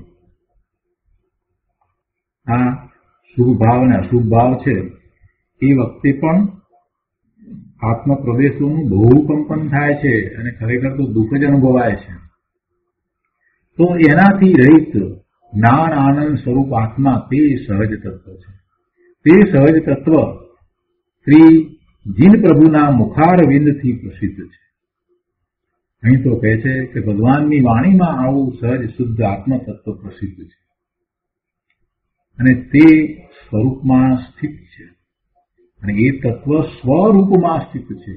આ શુભ ભાવ અને અશુભ ભાવ છે એ વખતે પણ આત્મ પ્રદેશોનું બહુ કંપન થાય છે અને ખરેખર તો દુઃખ જ અનુભવાય છે. તો એનાથી રહિત જ્ઞાન આનંદ સ્વરૂપ આત્મા તે સહજ તત્વ છે. તે સહજ તત્વ શ્રી જીન પ્રભુના મુખારવિંદથી પ્રસિદ્ધ છે. અહીં તો કહે છે કે ભગવાનની વાણીમાં આવું સહજ શુદ્ધ આત્મ તત્વ પ્રસિદ્ધ છે અને તે સ્વરૂપમાં સ્થિત છે. અને એ તત્વ સ્વરૂપમાં સ્થિત છે.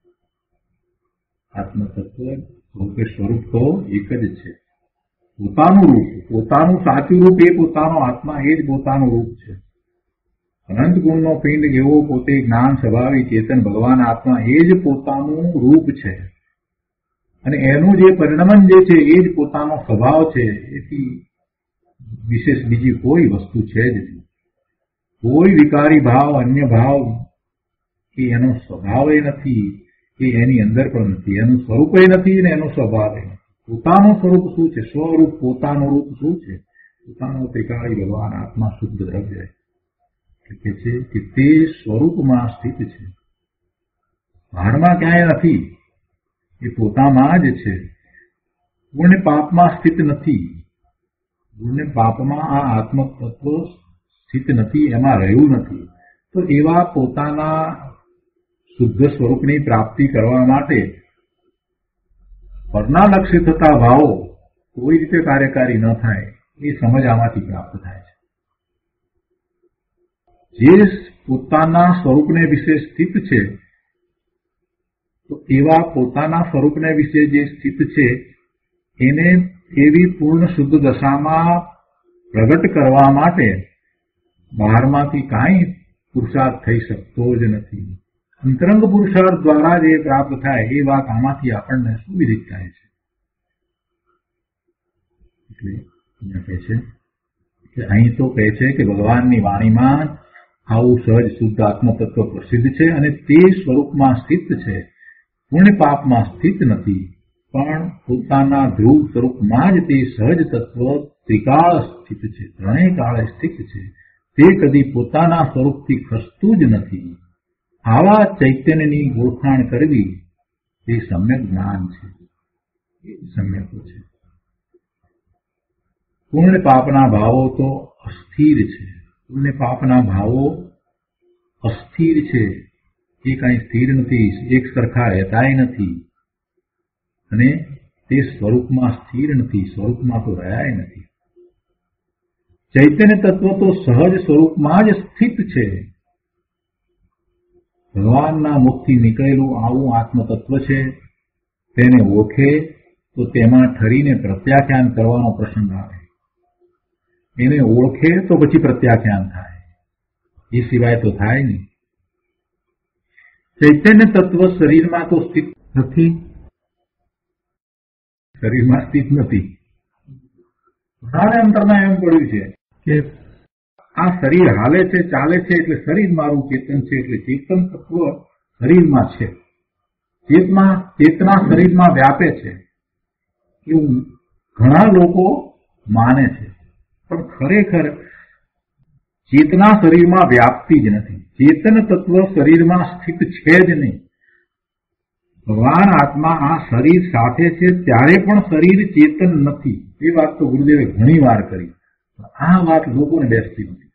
આત્મ તત્વ રૂપે સ્વરૂપ તો એક જ છે. પોતાનું રૂપ, પોતાનું સાચું રૂપ એ પોતાનો આત્મા, એ જ પોતાનું રૂપ છે. અનંત ગુણનો પિંડ એવો પોતે જ્ઞાન સ્વભાવી ચેતન ભગવાન આત્મા એ જ પોતાનું રૂપ છે. અને એનું જે પરિણમન જે છે એ જ પોતાનો સ્વભાવ છે. એથી વિશેષ બીજી કોઈ વસ્તુ છે જ નહીં. કોઈ વિકારી ભાવ, અન્ય ભાવ કે એનો સ્વભાવ એ નથી, એ એની અંદર પણ નથી. એનું સ્વરૂપ એ નથી ને એનો સ્વભાવ એ નથી. પોતાનું સ્વરૂપ શું છે? સ્વરૂપ પોતાનું રૂપ શું છે? પોતાનો ત્રિકાળી ભગવાન આત્મા શુદ્ધ દ્રવ્ય કે છે કે તે સ્વરૂપમાં સ્થિત છે. બહારમાં ક્યાંય નથી, એ પોતામાં જ છે. પુણ્ય પાપમાં સ્થિત નથી. પુણ્ય પાપમાં આ આત્મ તત્વ સ્થિત નથી, એમાં રહ્યું નથી. તો એવા પોતાના શુદ્ધ સ્વરૂપની પ્રાપ્તિ કરવા માટે પરના લક્ષ્ય થતા ભાવો કોઈ રીતે કાર્યકારી ન થાય એ સમજ આમાંથી પ્રાપ્ત થાય છે. જે પોતાના સ્વરૂપને વિશે સ્થિત છે, તો એવા પોતાના સ્વરૂપને વિશે જે સ્થિત છે એને એવી પૂર્ણ શુદ્ધ દશામાં પ્રગટ કરવા માટે બહારમાંથી કાંઈ પુરુષાર્થ થઈ શકતો જ નથી. અંતરંગ પુરુષાર્થ દ્વારા જે પ્રાપ્ત થાય એ વાત આમાંથી આપણને સુવિદિત થાય છે. એટલે અહીંયા કહે છે કે અહીં તો કહે છે કે ભગવાનની વાણીમાં આવું સહજ શુદ્ધ આત્મતત્વ પ્રસિદ્ધ છે અને તે સ્વરૂપમાં સ્થિત છે. પુણ્ય પાપમાં સ્થિત નથી, પણ પોતાના ધ્રુવ સ્વરૂપમાં જ તે સહજ તત્વ ત્રિકાળ સ્થિત છે, ત્રણેય કાળે સ્થિત છે. તે કદી પોતાના સ્વરૂપથી ખસતું જ નથી. આવા ચૈતન્યની ઓળખાણ કરવી તે સમ્યક જ્ઞાન છે, એ સમ્યકો છે. પુણ્ય પાપના ભાવો તો અસ્થિર છે. પુણ્ય પાપના ભાવો અસ્થિર છે. એ કાંઈ સ્થિર નથી, એક સરખા રહેતાય નથી અને તે સ્વરૂપમાં સ્થિર નથી, સ્વરૂપમાં તો રહ્યાય નથી. ચૈતન્ય તત્વ તો સહજ સ્વરૂપમાં જ સ્થિત છે. ભગવાનના મુખથી નીકળેલું આવું આત્મતત્વ છે. તેને ઓળખે તો તેમાં ઠરીને પ્રત્યાખ્યાન કરવાનો પ્રસંગ આવે. એને ઓળખે તો પછી પ્રત્યાખ્યાન થાય, એ સિવાય તો થાય નહીં. ચૈતન્ય તત્વ શરીરમાં તો સ્થિત નથી, શરીરમાં સ્થિત નથી. ઘણા અંતરમાં એમ પડ્યું છે કે આ શરીર હાલે છે, ચાલે છે એટલે શરીર મારું ચેતન છે, એટલે ચેતન તત્વ શરીરમાં છે. ચેતના ચેતના શરીરમાં વ્યાપે છે એવું ઘણા લોકો માને છે, પણ ખરેખર ચેતના શરીરમાં વ્યાપતી જ નથી. ચેતન તત્વ શરીરમાં સ્થિત છે જ નહીં. ભગવાન આત્મા આ શરીર સાથે છે ત્યારે પણ શરીર ચેતન નથી. એ વાત તો ગુરુદેવે ઘણી વાર કરી. આ વાત લોકોને બેસતી નથી.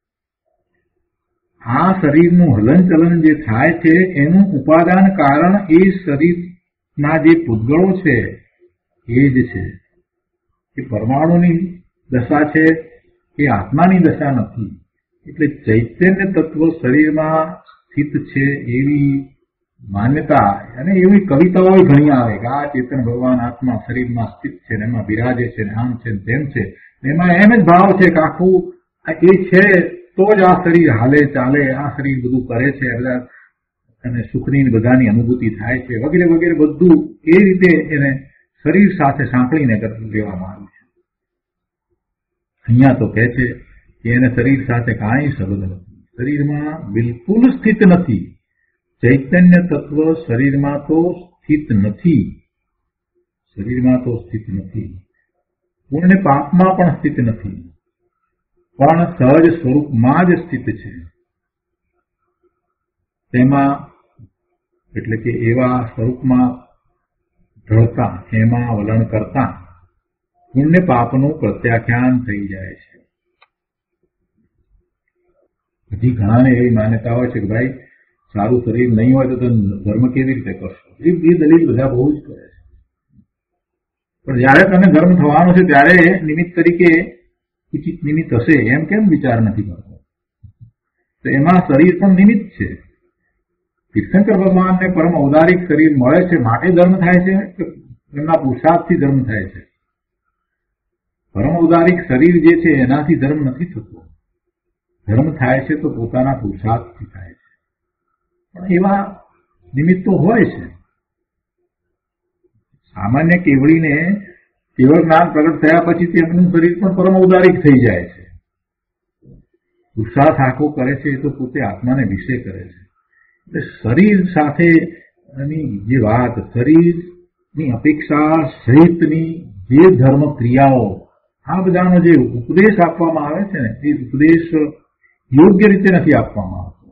આ શરીરનું હલનચલન જે થાય છે એનું ઉપાદાન કારણ એ શરીરના જે પૂતગળો છે એ જ છે. એ પરમાણુની દશા છે, એ આત્માની દશા નથી. એટલે ચૈતન્ય તત્વ શરીરમાં સ્થિત છે એવી માન્યતા અને એવી કવિતાઓ ઘણી આવે કે આ ચેતન ભગવાન આત્મા શરીરમાં સ્થિત છે ને એમાં બિરાજે છે ને આમ છે ને તેમ છે. એમાં એમ જ ભાવ છે કે આખું એ છે તો જ આ શરીર હાલે ચાલે, આ શરીર બધું કરે છે, બધા અને સુખની બધાની અનુભૂતિ થાય છે વગેરે વગેરે બધું એ રીતે એને શરીર સાથે સાંકળીને લેવામાં આવ્યું છે. અહીંયા તો કહે છે કે એને શરીર સાથે કાંઈ સંબંધ નથી, શરીરમાં બિલકુલ સ્થિત નથી. ચૈતન્ય તત્વ શરીરમાં તો સ્થિત નથી, શરીરમાં તો સ્થિત નથી, પુણ્ય પાપમાં પણ સ્થિત નથી, પણ સહજ સ્વરૂપમાં જ સ્થિત છે. તેમાં એટલે કે એવા સ્વરૂપમાં ઢળતા, એમાં વલણ કરતા પુણ્ય પાપનું પ્રત્યાખ્યાન થઈ જાય છે. હજી ઘણાને એવી માન્યતા હોય છે કે ભાઈ સારું શરીર નહીં હોય તો ધર્મ કેવી રીતે કરશો, એ દલીલ બધા બહુ જ કરે છે. પણ જયારે તમે ધર્મ થવાનો છે ત્યારે નિમિત્ત તરીકે ઉચિત નિમિત્ત હશે એમ કેમ વિચાર નથી કરતો? તો એમાં શરીર પણ નિમિત્ત છે. તીર્થંકર ભગવાનને પરમ ઔદારિક શરીર મળે છે માટે ધર્મ થાય છે કે એમના પુરુષાર્થથી ધર્મ થાય છે? પરમ ઔદારિક શરીર જે છે એનાથી ધર્મ નથી થતો. ધર્મ થાય છે તો પોતાના પુરુષાર્થથી થાય છે. પણ એવા નિમિત્તો હોય છે. સામાન્ય કેવડીને કેવળ જ્ઞાન પ્રગટ થયા પછી તેમનું શરીર પણ પરમ ઔદારિક થઈ જાય છે. પુરુષાર્થ આખો કરે છે એ તો પોતે આત્માને વિશે કરે છે. એટલે શરીર સાથેની જે વાત, શરીરની અપેક્ષા સહિતની જે ધર્મ ક્રિયાઓ, આ બધાનો જે ઉપદેશ આપવામાં આવે છે ને એ ઉપદેશ યોગ્ય રીતે નથી આપવામાં આવતો.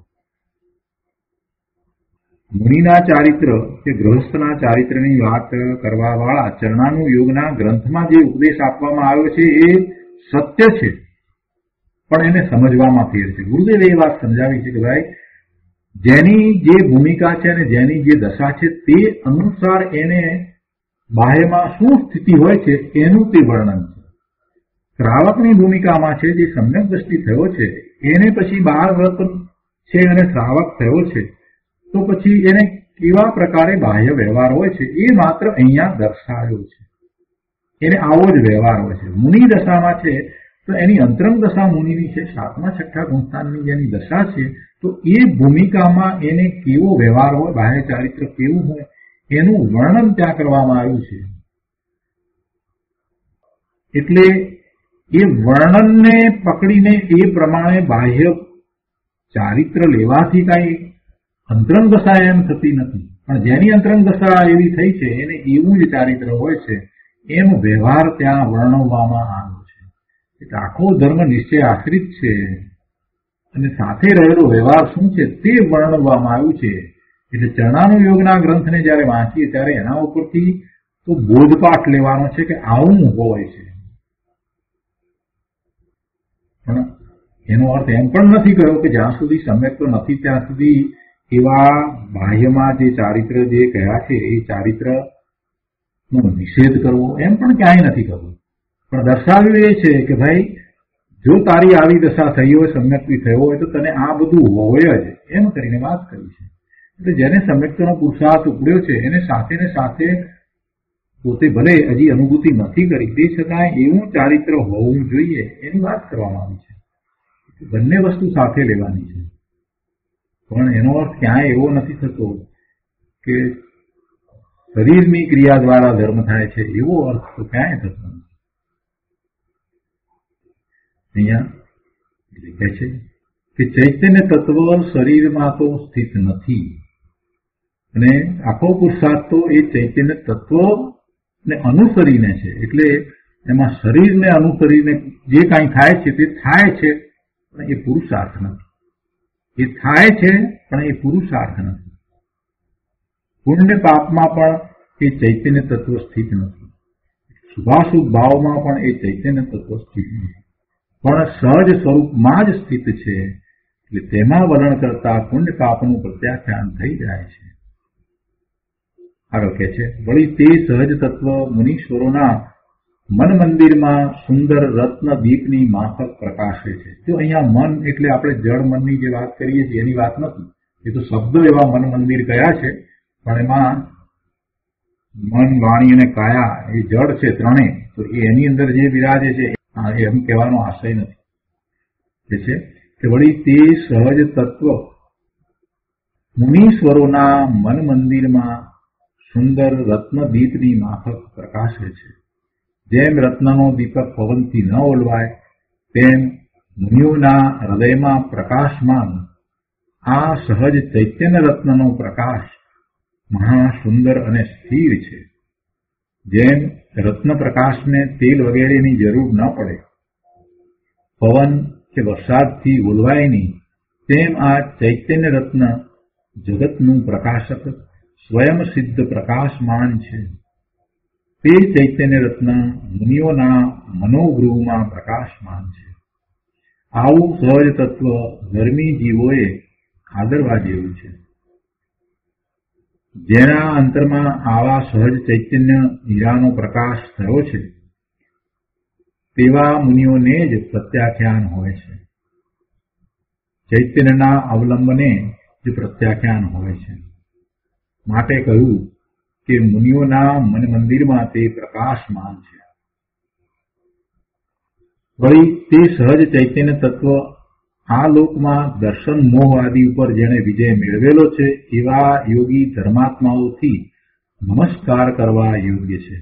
મુનિના ચારિત્ર કે ગૃહસ્થના ચારિત્રની વાત કરવા વાળા ચરણાનું યોગના ગ્રંથમાં જે ઉપદેશ આપવામાં આવ્યો છે એ સત્ય છે, પણ એને સમજવામાં ફેર છે. ગુરુદેવે એ વાત સમજાવી છે કે ભાઈ જેની જે ભૂમિકા છે અને જેની જે દશા છે તે અનુસાર એને બાહ્યમાં શું સ્થિતિ હોય છે એનું તે વર્ણન છે. શ્રાવકની ભૂમિકામાં છે જે સમ્યક દ્રષ્ટિ થયો છે એને પછી બાર વ્રત છે અને શ્રાવક થયો છે તો પછી એને કેવા પ્રકારે બાહ્ય વ્યવહાર હોય છે એ માત્ર અહીંયા દર્શાવ્યો છે. એને આવો જ વ્યવહાર હોય છે. મુનિ દશામાં છે તો એની અંતરંગ દશા મુનિની છે, સાતમા છઠ્ઠા ગુણસ્થાનની જેની દશા છે તો એ ભૂમિકામાં એને કેવો વ્યવહાર હોય, બાહ્ય ચારિત્ર કેવું હોય એનું વર્ણન ત્યાં કરવામાં આવ્યું છે. એટલે એ વર્ણનને પકડીને એ પ્રમાણે બાહ્ય ચારિત્ર લેવાથી કાંઈ અંતરંગ દશા એમ થતી નથી. પણ જેની અંતરંગ દશા એવી થઈ છે એને એવું જ ચારિત્ર હોય છે એનો વ્યવહાર ત્યાં વર્ણવવામાં આવ્યો છે. એટલે આખો ધર્મ નિશ્ચય આશ્રિત છે અને સાથે રહેલો વ્યવહાર શું છે તે વર્ણવવામાં આવ્યું છે. એટલે ચરણાનું યોગના ગ્રંથને જયારે વાંચીએ ત્યારે એના ઉપરથી તો બોધપાઠ લેવાનો છે કે આવું હોય છે. પણ એનો અર્થ એમ પણ નથી કર્યો કે જ્યાં સુધી સમ્યક તો નથી ત્યાં સુધી એવા બાહ્યમાં જે ચારિત્ર જે કહ્યા છે એ ચારિત્રનો નિષેધ કરવો એમ પણ ક્યાંય નથી કરવું. પણ દર્શાવ્યું એ છે કે ભાઈ જો તારી આવી દશા થઈ હોય, સમ્યક્તિ થયો હોય તો તને આ બધું હોય જ એમ કરીને વાત કરી છે. એટલે જેને સમ્યક્તનો પુરુષાર્થ ઉપડ્યો છે એને સાથે ને સાથે પોતે ભલે હજી અનુભૂતિ નથી કરી તે છતાં એવું ચારિત્ર હોવું જોઈએ એની વાત કરવામાં આવી છે. બંને વસ્તુ સાથે લેવાની છે. પણ એનો અર્થ ક્યાંય એવો નથી થતો કે શરીરની ક્રિયા દ્વારા ધર્મ થાય છે એવો અર્થ તો ક્યાંય થતો નથી. અહીંયા કહે છે કે ચૈતન્ય તત્વ શરીરમાં તો સ્થિત નથી અને આખો પુરુષાર્થ તો એ ચૈતન્ય તત્વને અનુસરીને છે. એટલે એમાં શરીરને અનુસરીને જે કાંઈ થાય છે તે થાય છે પણ એ પુરુષાર્થ નથી. એ થાય છે પણ એ પુરુષાર્થ નથી. પુણ્ય પાપમાં પણ એ ચૈતન્ય તત્વ સ્થિત નથી. શુભાશુભ ભાવમાં પણ એ ચૈતન્ય તત્વ સ્થિત નથી. પણ સહજ સ્વરૂપમાં જ સ્થિત છે, એટલે તેમાં વલણ કરતા પુણ્ય પાપનું પ્રત્યાખ્યાન થઈ જાય છે. આગળ કહે છે, વળી તે સહજ તત્વ મુનીશ્વરોના મન મંદિરમાં સુંદર રત્ન દીપની માફક પ્રકાશે છે. જો અહીંયા મન એટલે આપણે જળ મનની જે વાત કરીએ છીએ એની વાત નથી. એ તો શબ્દો એવા મન મંદિર કયા છે, પણ એમાં મન, વાણી અને કાયા એ જળ છે ત્રણેય. તો એની અંદર જે બિરાજે છે એમ કહેવાનો આશય નથી. એ છે કે વળી તે સહજ તત્વ મુનીશ્વરોના મન મંદિરમાં સુંદર રત્ન દીપની માફક પ્રકાશે છે. જેમ રત્નનો દીપક પવનથી ન ઓલવાય તેમ મુનિઓના હૃદયમાં પ્રકાશમાન આ સહજ ચૈતન્ય રત્નનો પ્રકાશ મહાસુંદર અને સ્થિર છે. જેમ રત્ન પ્રકાશને તેલ વગેરેની જરૂર ન પડે, પવન કે વરસાદથી ઓલવાય નહીં, તેમ આ ચૈતન્ય રત્ન જગતનું પ્રકાશક સ્વયં સિદ્ધ પ્રકાશમાન છે. તે ચૈતન્ય રત્ન મુનિઓના મનોગૃહમાં પ્રકાશમાન છે. આવું સહજ તત્વ ધર્મી જીવોએ આદરવા જેવું છે. જેના અંતરમાં આવા સહજ ચૈતન્ય હીરાનો પ્રકાશ થયો છે તેવા મુનિઓને જ પ્રત્યાખ્યાન હોય છે. ચૈતન્યના અવલંબને જ પ્રત્યાખ્યાન હોય છે. માટે કહ્યું કે મુનિઓના મન મંદિરમાં તે પ્રકાશમાન છે. વળી તે સહજ ચૈતન્ય તત્વ આ લોકમાં દર્શન મોહ આદિ ઉપર જેણે વિજય મેળવેલો છે એવા યોગી ધર્માત્માઓથી નમસ્કાર કરવા યોગ્ય છે.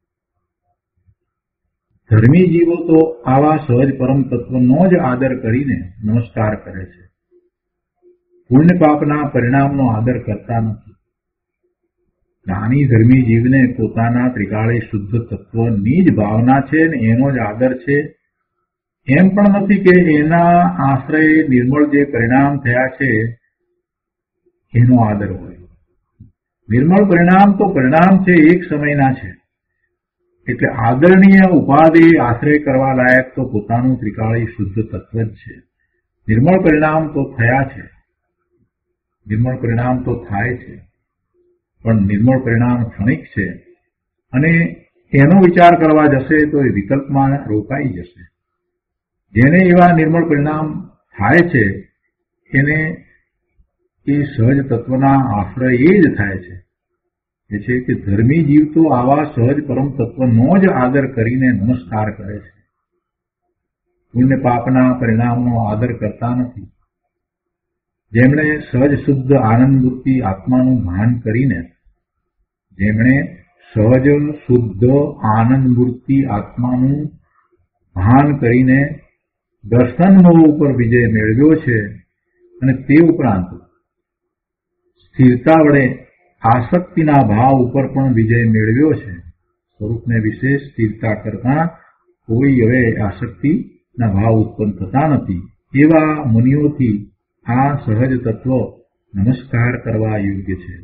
ધર્મી જીવો તો આવા સહજ પરમ તત્વનો જ આદર કરીને નમસ્કાર કરે છે. પુણ્ય પાપના પરિણામનો આદર કરતા નથી. જ્ઞાની ધર્મી જીવને પોતાના ત્રિકાળી શુદ્ધ તત્વની જ ભાવના છે ને એનો જ આદર છે. એમ પણ નથી કે એના આશ્રય નિર્મળ જે પરિણામ થયા છે એનો આદર હોય. નિર્મળ પરિણામ તો પરિણામ છે, એક સમયના છે. એટલે આદરણીય ઉપાધિ આશ્રય કરવા લાયક તો પોતાનું ત્રિકાળી શુદ્ધ તત્વ જ છે. નિર્મળ પરિણામ તો થયા છે, નિર્મળ પરિણામ તો થાય છે, પણ નિર્મળ પરિણામ ક્ષણિક છે અને એનો વિચાર કરવા જશે તો એ વિકલ્પમાં રોકાઈ જશે. જેને એવા નિર્મળ પરિણામ થાય છે એને એ સહજ તત્વના આશ્રય એ જ થાય છે. એ છે કે ધર્મી જીવ તો આવા સહજ પરમ તત્વનો જ આદર કરીને નમસ્કાર કરે છે. પુણ્ય પાપના પરિણામનો આદર કરતા નથી. જેમણે સહજ શુદ્ધ આનંદ મૂર્તિ આત્માનું ભાન કરીને જેમણે સહજ શુદ્ધ આનંદ મૂર્તિ આત્માનું ભાન કરીને દર્શન મોહ ઉપર વિજય મેળવ્યો છે અને તે ઉપરાંત સ્થિરતા વડે આસક્તિના ભાવ ઉપર પણ વિજય મેળવ્યો છે. સ્વરૂપને વિશેષ સ્થિરતા કરતા કોઈ હવે આસક્તિના ભાવ ઉત્પન્ન થતા નથી. એવા મુનિઓથી આ સહજ તત્વ નમસ્કાર કરવા યોગ્ય છે.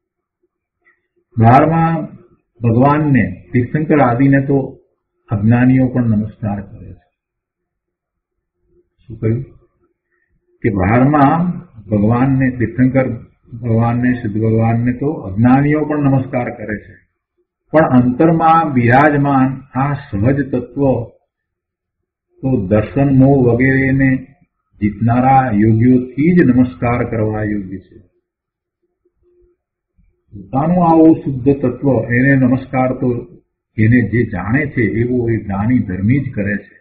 બારમાં ભગવાનને તીર્થંકર આદિને તો અજ્ઞાનીઓ પણ નમસ્કાર કરે છે. શું કહ્યું કે બારમાં ભગવાનને તીર્થંકર ભગવાનને સિદ્ધ ભગવાનને તો અજ્ઞાનીઓ પણ નમસ્કાર કરે છે. પણ અંતરમાં બિરાજમાન આ સહજ તત્વ તો દર્શન મોહ વગેરેને જીતનારા યોગીઓથી જ નમસ્કાર કરવા યોગ્ય છે. પોતાનું આવું શુદ્ધ તત્વ એને નમસ્કાર તો એને જે જાણે છે એવો એ જ્ઞાની ધર્મી જ કરે છે.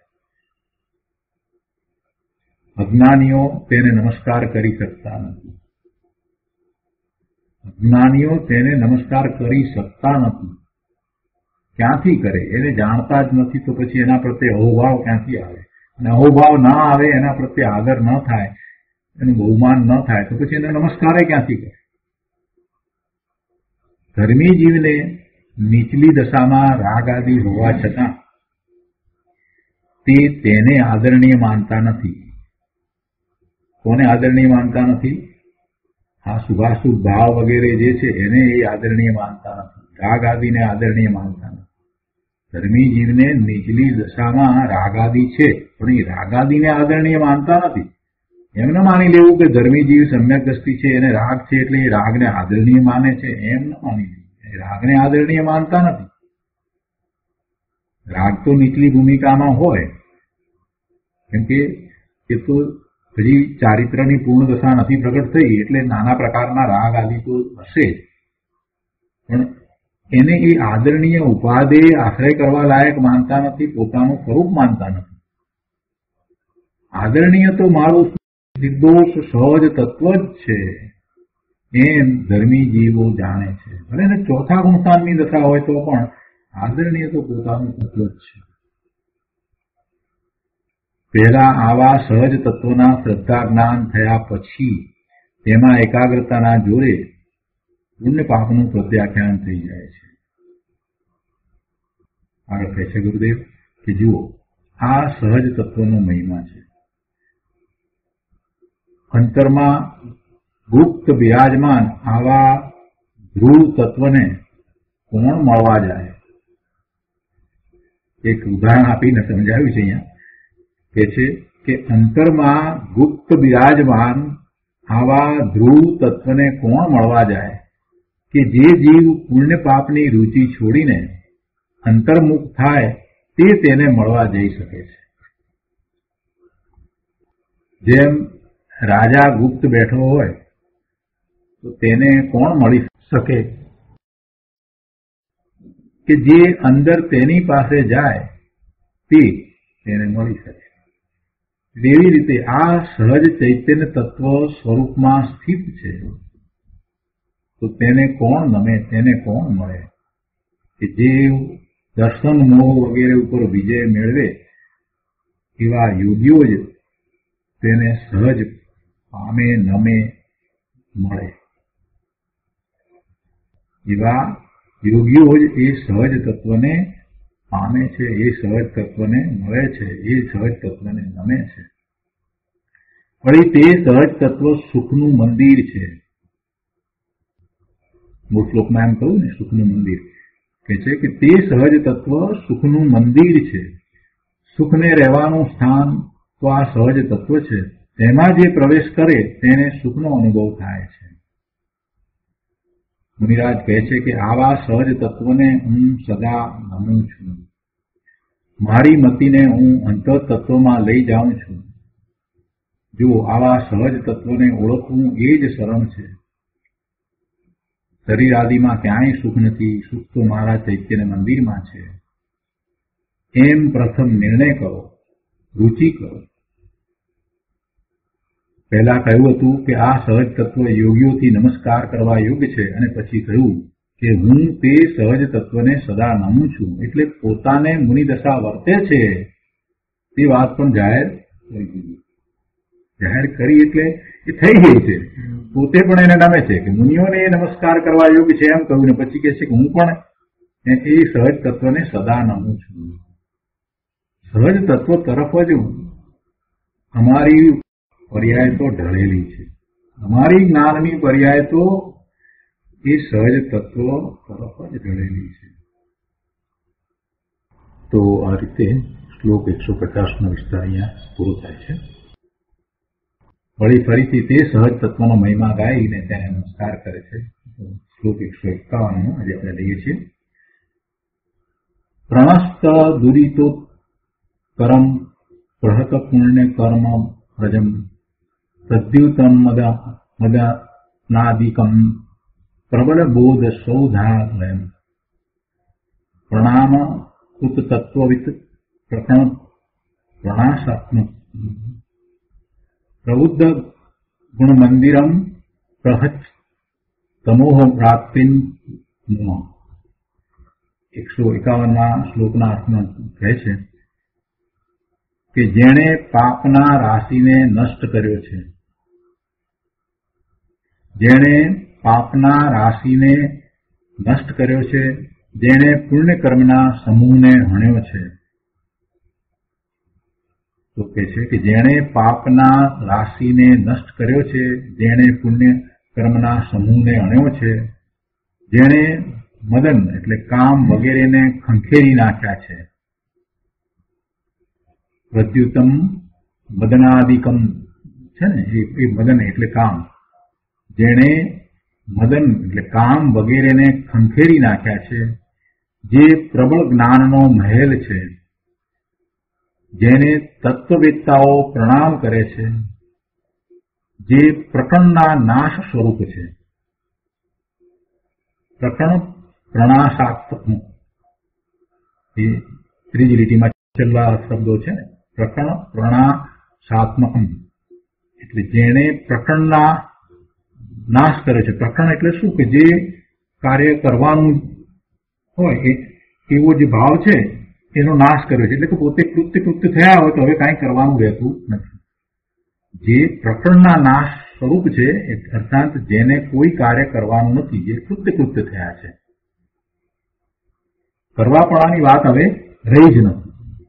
અજ્ઞાનીઓ તેને નમસ્કાર કરી શકતા નથી. અજ્ઞાનીઓ તેને નમસ્કાર કરી શકતા નથી. ક્યાંથી કરે? એને જાણતા જ નથી તો પછી એના પ્રત્યે અહોભાવ ક્યાંથી આવે? અને અહોભાવ ના આવે, એના પ્રત્યે આદર ન થાય, એનું બહુમાન ન થાય તો પછી એને નમસ્કારે ક્યાંથી કરે? ધર્મી જીવને નીચલી દશામાં રાગ આદિ હોવા છતાં તે તેને આદરણીય માનતા નથી. કોને આદરણીય માનતા નથી? આ શુભાશુભ ભાવ વગેરે જે છે એને એ આદરણીય માનતા નથી. રાગ આદિને આદરણીય માનતા નથી. ધર્મી જીવને નીચલી દશામાં રાગાદી છે, પણ એ રાગાદીને આદરણીય માનતા નથી. એમને માની લેવું કે ધર્મી જીવ સમ્યક દ્રષ્ટિ છે, એને રાગ છે એટલે એ રાગને આદરણીય માને છે, એમ ન માની લેવું. રાગને આદરણીય માનતા નથી. રાગ તો નીચલી ભૂમિકામાં હોય, કેમ કે એ તો હજી ચારિત્રની પૂર્ણ દશા નથી પ્રગટ થઈ, એટલે નાના પ્રકારના રાગ આદિ તો હશે જ, પણ એને એ આદરણીય ઉપાદેય આશ્રય કરવા લાયક માનતા નથી, પોતાનું સ્વરૂપ માનતા નથી. આદરણીય તો મારું નિર્દોષ સહજ તત્વ જ છે, એમ ધર્મી જીવો જાણે છે. ભલે ને ચોથા ગુણસ્થાનની દશા હોય તો પણ આદરણીય તો પોતાનું તત્વ જ છે. પહેલા આવા સહજ તત્વના શ્રદ્ધા જ્ઞાન થયા પછી તેમાં એકાગ્રતાના જોરે પુણ્ય પાપનું પ્રત્યાખ્યાન થઈ જાય છે. આગળ કહે છે ગુરુદેવ કે જુઓ, આ સહજ તત્વનો મહિમા છે. અંતરમાં ગુપ્ત બિરાજમાન આવા ધ્રુવ તત્વને કોણ મળવા જાય? એક ઉદાહરણ આપીને સમજાવ્યું છે. અહીંયા કે છે કે અંતરમાં ગુપ્ત બિરાજમાન આવા ધ્રુવ તત્વને કોણ મળવા જાય કે જે જીવ પુણ્ય પાપની રુચિ છોડીને અંતર્મુખ થાય તે તેને મળવા જઈ શકે છે. જેમ રાજા ગુપ્ત બેઠો હોય તો તેને કોણ મળી શકે કે જે અંદર તેની પાસે જાય તે તેને મળી શકે. એવી રીતે આ સહજ ચૈતન્ય તત્વ સ્વરૂપમાં સ્થિત છે તો તેને કોણ નમે, તેને કોણ મળે? કે જે દર્શન મોહ વગેરે ઉપર વિજય મેળવે એવા યોગીઓ જ તેને સહજ પામે, નમે, મળે. એવા યોગીઓ જ એ સહજ તત્વને પામે છે, એ સહજ તત્વને મળે છે, એ સહજ તત્વને નમે છે. વળી તે સહજ તત્વ સુખનું મંદિર છે. મૂળ શ્લોકમાં એમ કહ્યું ને, સુખનું મંદિર કે છે કે તે સહજ તત્વ સુખનું મંદિર છે. સુખને રહેવાનું સ્થાન તો આ સહજ તત્વ છે. તેમાં જે પ્રવેશ કરે તેને સુખનો અનુભવ થાય છે. મુનિરાજ કહે છે કે આવા સહજ તત્વને હું સદા નમું છું. મારી મતિને હું અંતર તત્વમાં લઈ જાઉં છું. જો આવા સહજ તત્વને ઓળખવું એ જ શરણ છે. શરીર આદિમાં ક્યાંય સુખ નથી, સુખ તો મારા ચૈત્ય મંદિરમાં છે. એમ પ્રથમ નિર્ણય કરો, રુચિ કરો. પહેલા કહ્યું હતું કે આ સહજ તત્વ યોગીઓથી નમસ્કાર કરવા યોગ્ય છે, અને પછી કહ્યું કે હું તે સહજ તત્વને સદા નમું છું. એટલે પોતાને મુનિદશા વર્તે છે તે વાત પણ જાહેર કરી દીધી. જાહેર કરી એટલે એ થઈ ગઈ છે. પોતે પણ એને નમે છે કે મુનિઓને એ નમસ્કાર કરવા યોગ્ય છે એમ કહ્યું, ને પછી કહે છે કે હું પણ એ સહજ તત્વને સદા નમું છું. સહજ તત્વ તરફ જ અમારી પર્યાય તો ઢળેલી છે. અમારી જ્ઞાનની પર્યાય તો એ સહજ તત્વ તરફ જ ઢળેલી છે. તો આ રીતે શ્લોક એકસો પચાસ નો વિસ્તાર અહીંયા પૂરો થાય છે. વળી ફરીથી તે સહજ તત્વનો મહિમા ગાઈને તેને નમસ્કાર કરે છે. શ્લોક એકસો એકાવન નો આજે આપણે લઈએ છીએ. પ્રણસ્ત દુરિતો કરમ પ્રહત પુણ્ય કર્મ પ્રજમ પ્રદ્યુતમ મદ મદનાદિકમ પ્રબળ બોધ સૌધાલયમ પ્રણામ કૃત તત્વવિત પ્રકરણ પ્રણાશાત્મક પ્રબુદ્ધ ગુણ મંદિરમ પ્રહત તમોહ પ્રાપ્તિન. એકસો એકાવનમાં શ્લોકના અર્થમાં કહે છે કે જેણે પાપના રાશિને નષ્ટ કર્યો છે, જેણે પાપના રાશિને નષ્ટ કર્યો છે, જેણે પુણ્ય કર્મના સમૂહને હણ્યો છે. તો કહે છે કે જેણે પાપના રાશિને નષ્ટ કર્યો છે, જેણે પુણ્ય કર્મના સમૂહને હણ્યો છે, જેણે મદન એટલે કામ વગેરેને ખંખેરી નાખ્યા છે. પ્રત્યુત્તમ મદનાદિકમ છે ને, એ મદન એટલે કામ. જેણે મદન એટલે કામ વગેરેને ખંખેરી નાખ્યા છે, જે પ્રબળ જ્ઞાનનો મહેલ છે, જેને તત્વવેત્તાઓ પ્રણામ કરે છે, જે પ્રકરણના નાશ સ્વરૂપ છે. પ્રકરણ પ્રણાશાત્મક એ ત્રીજી લીટીમાં છેલ્લા શબ્દો છે ને. પ્રકરણ પ્રણાશાત્મકમ એટલે જેણે પ્રકરણના નાશ કર્યો છે. પ્રકરણ એટલે શું કે જે કાર્ય કરવાનું હોય એવો જે ભાવ છે એનો નાશ કર્યો છે. એટલે કે પોતે કૃત્ય કૃત્ય થયા હોય તો હવે કાંઈ કરવાનું રહેતું નથી. જે પ્રકરણના નાશ સ્વરૂપ છે અર્થાત જેને કોઈ કાર્ય કરવાનું નથી, જે કૃત્ય કૃત્ય થયા છે. કરવાપણાની વાત હવે રહી જ નથી.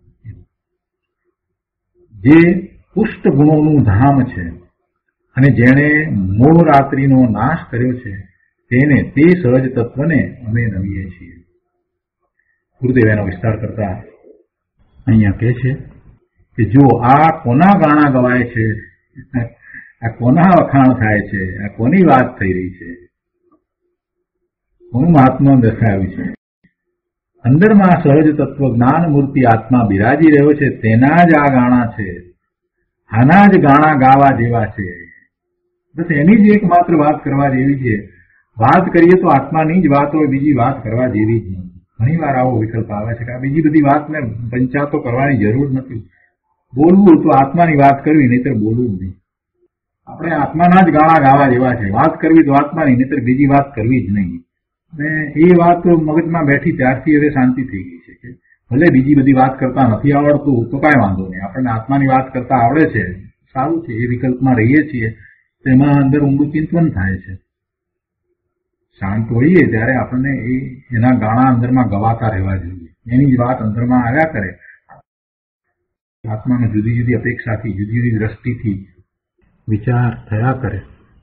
જે પુષ્ટ ગુણોનું ધામ છે અને જેણે મૂળ રાત્રિનો નાશ કર્યો છે તેને તે સહજ તત્વને અમે નમીએ છીએ. ગુરુદેવ એનો વિસ્તાર કરતા અહીંયા કહે છે કે જો આ કોના ગાણા ગવાય છે, આ કોના વખાણ થાય છે, આ કોની વાત થઈ રહી છે, કોનું મહાત્મા દર્શાવ્યું છે. અંદરમાં સહજ તત્વ જ્ઞાન મૂર્તિ આત્મા બિરાજી રહ્યો છે તેના જ આ ગાણા છે, આના જ ગાણા ગાવા જેવા છે. બસ એની જ એકમાત્ર વાત કરવા જેવી છે. વાત કરીએ તો આત્માની જ વાત હોય, બીજી વાત કરવા જેવી જ નહીં. ઘણી વાર આવો વિકલ્પ આવે છે કે આ બીજી બધી વાતને પંચાતો કરવાની જરૂર નથી. બોલવું તો આત્માની વાત કરવી, નહીતર બોલવું નહીં. આપણે આત્માના જ ગાળા ગાવા જેવા છે. વાત કરવી તો આત્માની, નહીતર બીજી વાત કરવી જ નહીં. અને એ વાત મગજમાં બેઠી ત્યારથી હવે શાંતિ થઈ ગઈ છે કે ભલે બીજી બધી વાત કરતા નથી આવડતું તો કાંઈ વાંધો નહીં, આપણને આત્માની વાત કરતા આવડે છે, સારું છે. એ વિકલ્પમાં રહીએ છીએ તો એમાં અંદર ઊંડું ચિંતન થાય છે. શાંત હોઈએ ત્યારે આપણને એ એના ગાણા અંદરમાં ગવાતા રહેવા જોઈએ. એની જ વાત અંદરમાં આવ્યા કરે. આત્માને જુદી જુદી અપેક્ષાથી, જુદી જુદી દ્રષ્ટિથી વિચાર થયા કરે.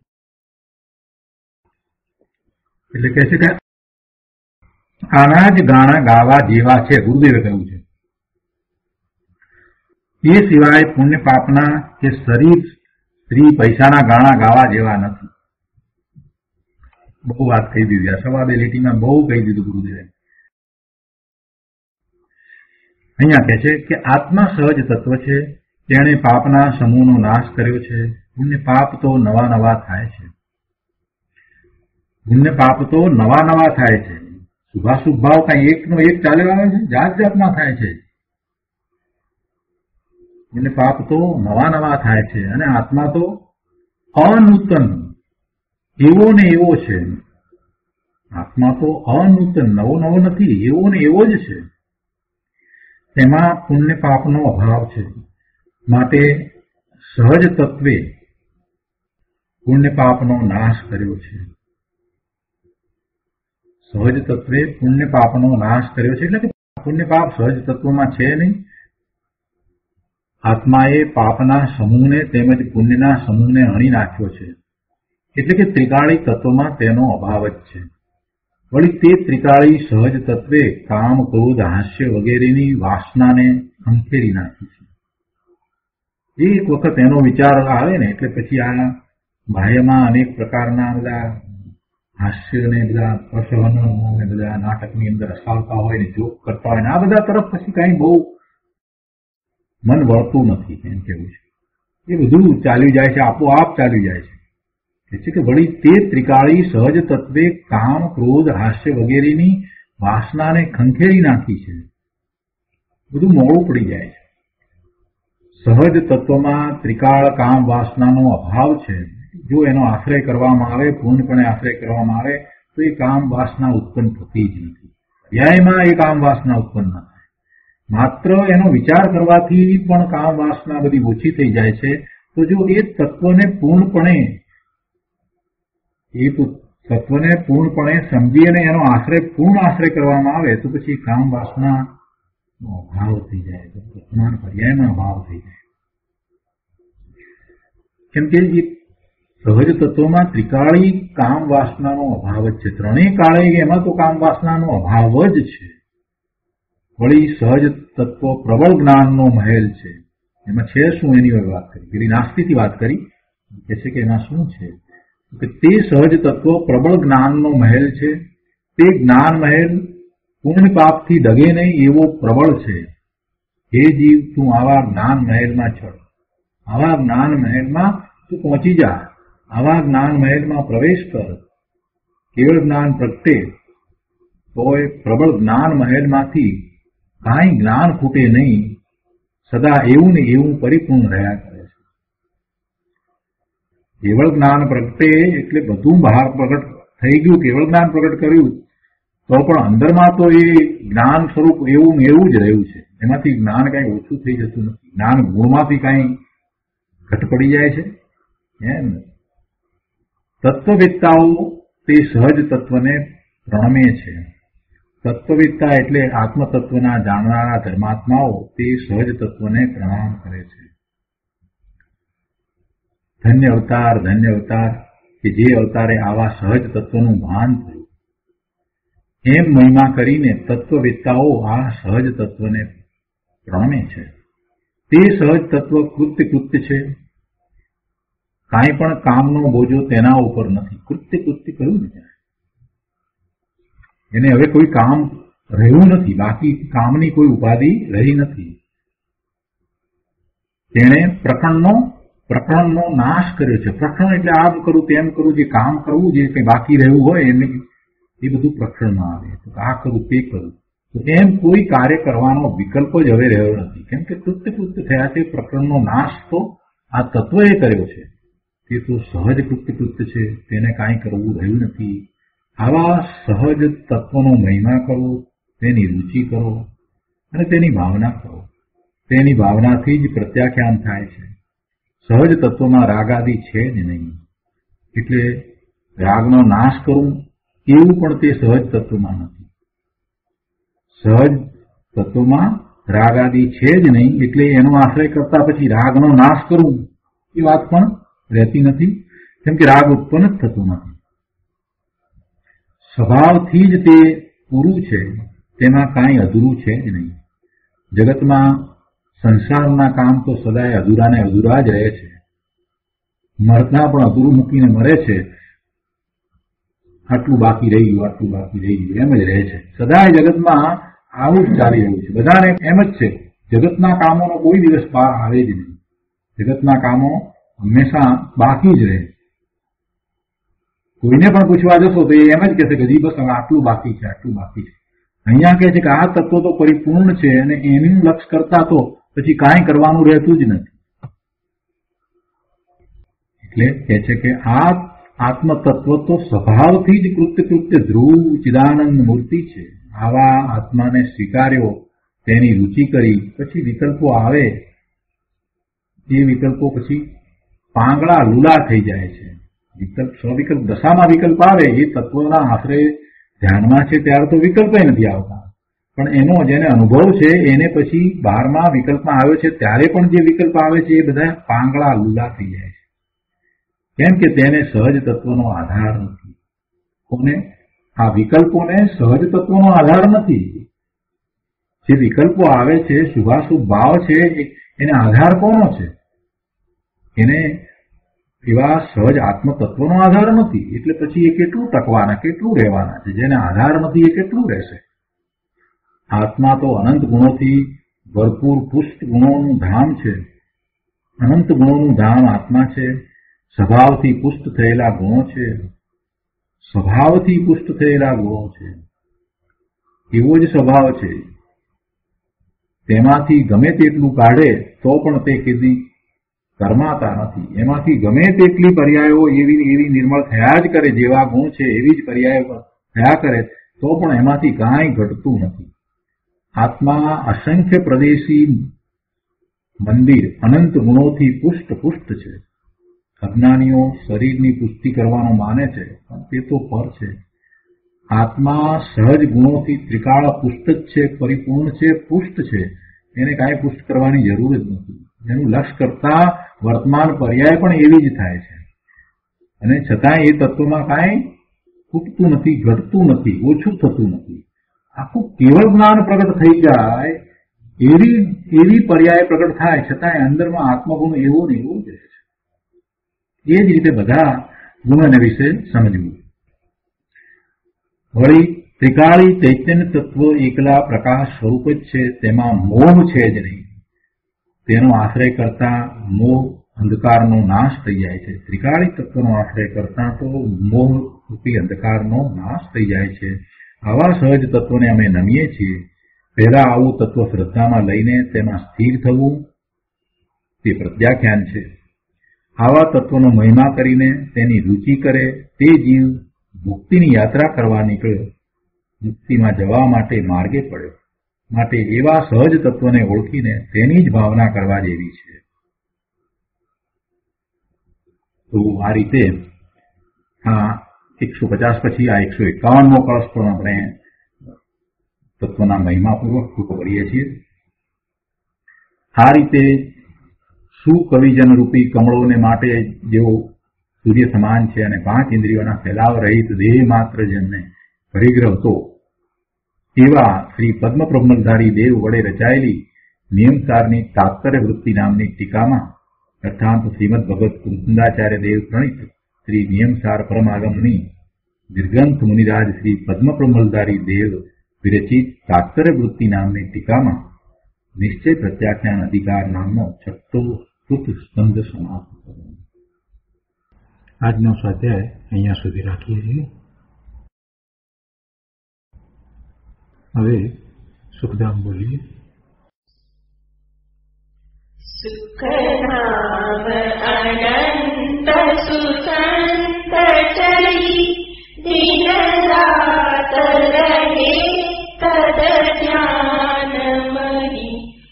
એટલે કહે છે કે આના જ ગાણા ગાવા જેવા છે, ગુરુદેવે કહ્યું છે. એ સિવાય પુણ્ય પાપના કે શરીર સ્ત્રી પૈસાના ગાણા ગાવા જેવા નથી. બહુ વાત કહી દીધી. આ સવા બે લીટીમાં બહુ કહી દીધું ગુરુદેવે. અહીંયા કહે છે કે આત્મા સહજ તત્વ છે, તેણે પાપના સમૂહનો નાશ કર્યો છે. પુણ્ય પાપ તો નવા નવા થાય છે. પુણ્ય પાપ તો નવા નવા થાય છે. શુભાશુભ ભાવ કઈ એકનો એક ચાલ્યો આવે છે, જાત જાતના થાય છે. પુણ્ય પાપ તો નવા નવા થાય છે અને આત્મા તો અનૂતન એવો ને એવો છે. આત્મા તો અનૂતન, નવો નવો નથી, એવો ને એવો જ છે. તેમાં પુણ્ય પાપનો અભાવ છે. માટે સહજ તત્વે પુણ્ય પાપનો નાશ કર્યો છે. સહજ તત્વે પુણ્ય પાપનો નાશ કર્યો છે એટલે કે પુણ્ય પાપ સહજ તત્વમાં છે નહીં. આત્માએ પાપના સમૂહને તેમજ પુણ્યના સમૂહને હણી નાખ્યો છે. એટલે કે ત્રિકાળી તત્વમાં તેનો અભાવ જ છે. વળી તે ત્રિકાળી સહજ તત્વે કામ, ક્રોધ, હાસ્ય વગેરેની વાસનાને ખંખેરી નાખી છે. એક વખત એનો વિચાર આવે ને એટલે પછી આ બાહ્યમાં અનેક પ્રકારના બધા હાસ્ય ને બધા પ્રસહનો ને બધા નાટકની અંદર હસાવતા હોય ને જોક કરતા હોય ને આ બધા તરફ પછી કઈ બહુ મન વળતું નથી. એમ કેવું છે એ બધું ચાલ્યું જાય છે, આપોઆપ ચાલ્યું જાય છે. છે કે વળી તે ત્રિકાળી સહજ તત્વે કામ, ક્રોધ, હાસ્ય વગેરેની વાસનાને ખંખેરી નાખી છે. બધું મોડું પડી જાય છે. સહજ તત્વમાં ત્રિકાળ કામ વાસનાનો અભાવ છે. જો એનો આશ્રય કરવામાં આવે, પૂર્ણપણે આશ્રય કરવામાં આવે તો એ કામ વાસના ઉત્પન્ન થતી જ નથી. ધ્યાયમાં એ કામ વાસના ઉત્પન્ન ન થાય. માત્ર એનો વિચાર કરવાથી પણ કામ વાસના બધી ઓછી થઈ જાય છે. તો જો એ તત્વને પૂર્ણપણે એ તત્વને પૂર્ણપણે સમજી અને એનો આશ્રય પૂર્ણ આશ્રય કરવામાં આવે તો પછી કામ વાસનાનો અભાવ થઈ જાય, પર્યાયનો અભાવ થઈ જાય. કેમ કે એ સહજ તત્વમાં ત્રિકાળી કામ વાસનાનો અભાવ જ છે. ત્રણેય કાળે એમાં તો કામ વાસનાનો અભાવ જ છે. વળી સહજ તત્વ પ્રબળ જ્ઞાનનો મહેલ છે. એમાં છે શું એની વાત કરી, પેલી નાસ્તિથી વાત કરી કે છે કે એમાં શું છે કે તે સહજ તત્વ પ્રબળ જ્ઞાનનો મહેલ છે. તે જ્ઞાન મહેલ પુણ્ય પાપથી ડગે નહીં એવો પ્રબળ છે. હે જીવ, તું આવા જ્ઞાન મહેલમાં ચડ, આવા જ્ઞાન મહેલમાં તું પહોંચી જા, આવા જ્ઞાન મહેલમાં પ્રવેશ કર. કેવળ જ્ઞાન પ્રગટે તોય પ્રબળ જ્ઞાન મહેલમાંથી કાંઈ જ્ઞાન ખૂટે નહીં, સદા એવું ને એવું પરિપૂર્ણ રહ્યા કરે છે. કેવળ જ્ઞાન પ્રગટે એટલે બધું બહાર પ્રગટ થઈ ગયું, કેવળ જ્ઞાન પ્રગટ કર્યું તો પણ અંદરમાં તો એ જ્ઞાન સ્વરૂપ એવું ને એવું જ રહ્યું છે. એમાંથી જ્ઞાન કઈ ઓછું થઈ જતું નથી. જ્ઞાન ગુણમાંથી કઈ ઘટ પડી જાય છે એમ. તત્વવેત્તાઓ તે સહજ તત્વને પ્રણમે છે. તત્વવેત્તા એટલે આત્મતત્વના જાણનારા ધર્માત્માઓ તે સહજ તત્વને પ્રણામ કરે છે. ધન્ય અવતાર, ધન્ય અવતાર કે જે અવતારે આવા સહજ તત્વનું ભાન થયું. એમ મહિમા કરીને તત્વવેત્તાઓ આ સહજ તત્વને પ્રણમે છે. તે સહજ તત્વ કૃત્ય કૃત્ય છે. કાંઈ પણ કામનો બોજો તેના ઉપર નથી. કૃત્ય કૃત્ય કહ્યું ને ત્યાં, એને હવે કોઈ કામ રહ્યું નથી, બાકી કામની કોઈ ઉપાધિ રહી નથી. તેણે પ્રકરણનો પ્રકરણનો નાશ કર્યો છે. પ્રકરણ એટલે આમ કરું તેમ કરું, જે કામ કરવું, જે કંઈ બાકી રહેવું હોય એને એ બધું પ્રકરણમાં આવે. તો આ કરું તે કરું, તો એમ કોઈ કાર્ય કરવાનો વિકલ્પ જ હવે રહ્યો નથી. કેમ કે કૃત્ય કૃત્ય થયા છે. પ્રકરણનો નાશ તો આ તત્વએ કર્યો છે. તે તો સહજ કૃત્ય કૃત્ય છે, તેને કાંઈ કરવું રહ્યું નથી. આવા સહજ તત્વનો મહિમા કરો, તેની રુચિ કરો અને તેની ભાવના કરો. તેની ભાવનાથી જ પ્રત્યાખ્યાન થાય છે. સહજ તત્વમાં રાગાદી છે જ નહીં, એટલે રાગનો નાશ કરવું એવું પણ તે સહજ તત્વમાં નથી. સહજ તત્વમાં રાગાદી છે જ નહીં, એટલે એનો આશ્રય કરતા પછી રાગનો નાશ કરવું એ વાત પણ રહેતી નથી, કેમ કે રાગ ઉત્પન્ન જ થતો નથી. સ્વભાવથી જ તે પૂરું છે, તેમાં કાંઈ અધૂરું છે જ નહીં. જગતમાં સંસારના કામ તો સદાય અધૂરા ને અધૂરા જ રહે છે. મરતા પણ અધૂરું મૂકીને મરે છે. આટલું બાકી રહી ગયું, આટલું બાકી રહી ગયું એમ જ રહે છે. સદાય જગતમાં આવું જ ચાલી રહ્યું છે. બધાને એમ જ છે, જગતના કામોનો કોઈ દિવસ પાર આવે જ નહીં. જગતના કામો હંમેશા બાકી જ રહે. કોઈને પણ પૂછવા જશો તો એ એમ જ કહેશે કે હજી બસ હવે આટલું બાકી છે, આટલું બાકી છે. અહીંયા કહે છે કે આ તત્વ તો પરિપૂર્ણ છે અને એનું લક્ષ કરતા તો પછી કાંઈ કરવાનું રહેતું જ નથી. એટલે કહે છે કે આ આત્મતત્વ તો સ્વભાવથી જ કૃત્ય કૃત્ય ધ્રુવ ચિદાનંદ મૂર્તિ છે. આવા આત્માને સ્વીકાર્યો, તેની રુચિ કરી, પછી વિકલ્પો આવે, એ વિકલ્પો પછી પાંગળા લૂલા થઈ જાય છે. વિકલ્પ સ્વવિકલ્પ દશામાં વિકલ્પ આવે, એ તત્વના આશરે ધ્યાનમાં છે ત્યારે તો વિકલ્પ નથી આવતા, પણ એનો જેને અનુભવ છે એને પછી બારમાં વિકલ્પમાં આવ્યો છે ત્યારે પણ જે વિકલ્પ આવે છે એ બધા પાંગળા લૂલા થઈ જાય છે. કેમ કે તેને સહજ તત્વનો આધાર નથી. કોને? આ વિકલ્પોને સહજ તત્વનો આધાર નથી. જે વિકલ્પો આવે છે, શુભાશુભ ભાવ છે, એને આધાર કોનો છે? એને એવા સહજ આત્મતત્વનો આધાર નથી. એટલે પછી એ કેટલું ટકવાના, કેટલું રહેવાના છે? જેને આધાર નથી એ કેટલું રહેશે? આત્મા તો અનંત ગુણોથી ભરપૂર પુષ્ટ ગુણોનું ધામ છે. અનંત ગુણોનું ધામ આત્મા છે. સ્વભાવથી પુષ્ટ થયેલા ગુણો છે. સ્વભાવથી પુષ્ટ થયેલા ગુણો છે. એવો જ સ્વભાવ છે. તેમાંથી ગમે તેટલું કાઢે તો પણ તે કદી કર્માતા નથી. એમાંથી ગમે તેટલી પર્યાયો એવી એવી નિર્મળ થયા જ કરે, જેવા ગુણ છે એવી જ પર્યાયો થયા કરે તો પણ એમાંથી કાંઈ ઘટતું નથી. આત્મા અસંખ્ય પ્રદેશી મંદિર અનંત ગુણોથી પુષ્ટ પુષ્ટ છે. અજ્ઞાનીઓ શરીરની પુષ્ટિ કરવાનું માને છે, પણ તે તો પર છે. આત્મા સહજ ગુણોથી ત્રિકાળ પુષ્ટ જ છે, પરિપૂર્ણ છે, પુષ્ટ છે. એને કાંઈ પુષ્ટ કરવાની જરૂર જ નથી. એનું લક્ષ કરતા વર્તમાન પર્યાય પણ એવી જ થાય છે. અને છતાં એ તત્વમાં કાંઈ ખૂટતું નથી, ઘટતું નથી, ઓછું થતું નથી. આખું કેવળ જ્ઞાન પ્રગટ થઈ જાય એવી એવી પર્યાય પ્રગટ થાય, છતાં અંદરમાં આત્મગુણ એવો ને એવો જ રહે છે. એ જ રીતે બધા ગુણોને વિશે સમજવું. વળી ત્રિકાળી ચૈતન્ય તત્વ એકલા પ્રકાશ સ્વરૂપ જ છે, તેમાં મોહ છે જ નહીં. તેનો આશ્રય કરતા મોહ અંધકારનો નાશ થઈ જાય છે. ત્રિકાળી તત્વનો આશ્રય કરતા તો મોહ રૂપી અંધકારનો નાશ થઈ જાય છે. આવા સહજ તત્વોને અમે નમીએ છીએ. પહેલા આવું તત્વ શ્રદ્ધામાં લઈને તેમાં સ્થિર થવું તે પ્રત્યાખ્યાન છે. આવા તત્વનો મહિમા કરીને તેની રુચિ કરે તે જીવ મુક્તિની યાત્રા કરવા નીકળ્યો, મુક્તિમાં જવા માટે માર્ગે પડ્યો. માટે એવા સહજ તત્વને ઓળખીને તેની જ ભાવના કરવા જેવી છે. તો આ રીતે આ એકસો પચાસ પછી આ એકસો એકાવનમો કળશ પણ આપણે તત્વના મહિમાપૂર્વક પૂરો કરીએ છીએ. આ રીતે સુકવિજન રૂપી કમળોને માટે જેઓ સૂર્ય સમાન છે અને પાંચ ઇન્દ્રિયોના ફેલાવ રહિત દેહ માત્ર જેમને પરિગ્રહ હતો, એવા શ્રી પદ્મપ્રબંધધારી દેવ વડે રચાયેલી નિયમસારની તાત્પર્ય વૃત્તિ નામની ટીકામાં અર્થાત શ્રીમદ ભગવત કુંદાચાર્ય દેવ પ્રણીત શ્રી નિયમસાર પરમાગમની નિર્ગ્રંથ મુનિરાજ શ્રી પદ્મપ્રબંધધારી દેવ વિરચિત તાત્પર્ય વૃત્તિ નામની ટીકામાં નિશ્ચય પ્રત્યાખ્યાન અધિકાર નામનો છઠ્ઠો કૃત સ્કંદ સમાપ્ત કર્યો. આજનો સ્વાધ્યાય અહીંયા સુધી રાખીએ છીએ. હવે સુખધામ બોલીએ. સુખધામ અનંત સુસંત ચરી દિન રાત રહે તદ ધ્યાન મહી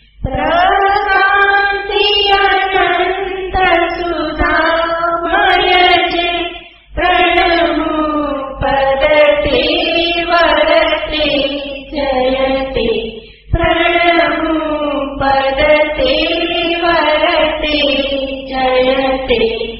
પ્રકાંતિ અનંત સુધામય જે પ્રણમુ પદતે વરતે જયતે પ્રણમુ પદતે વરતે જયતે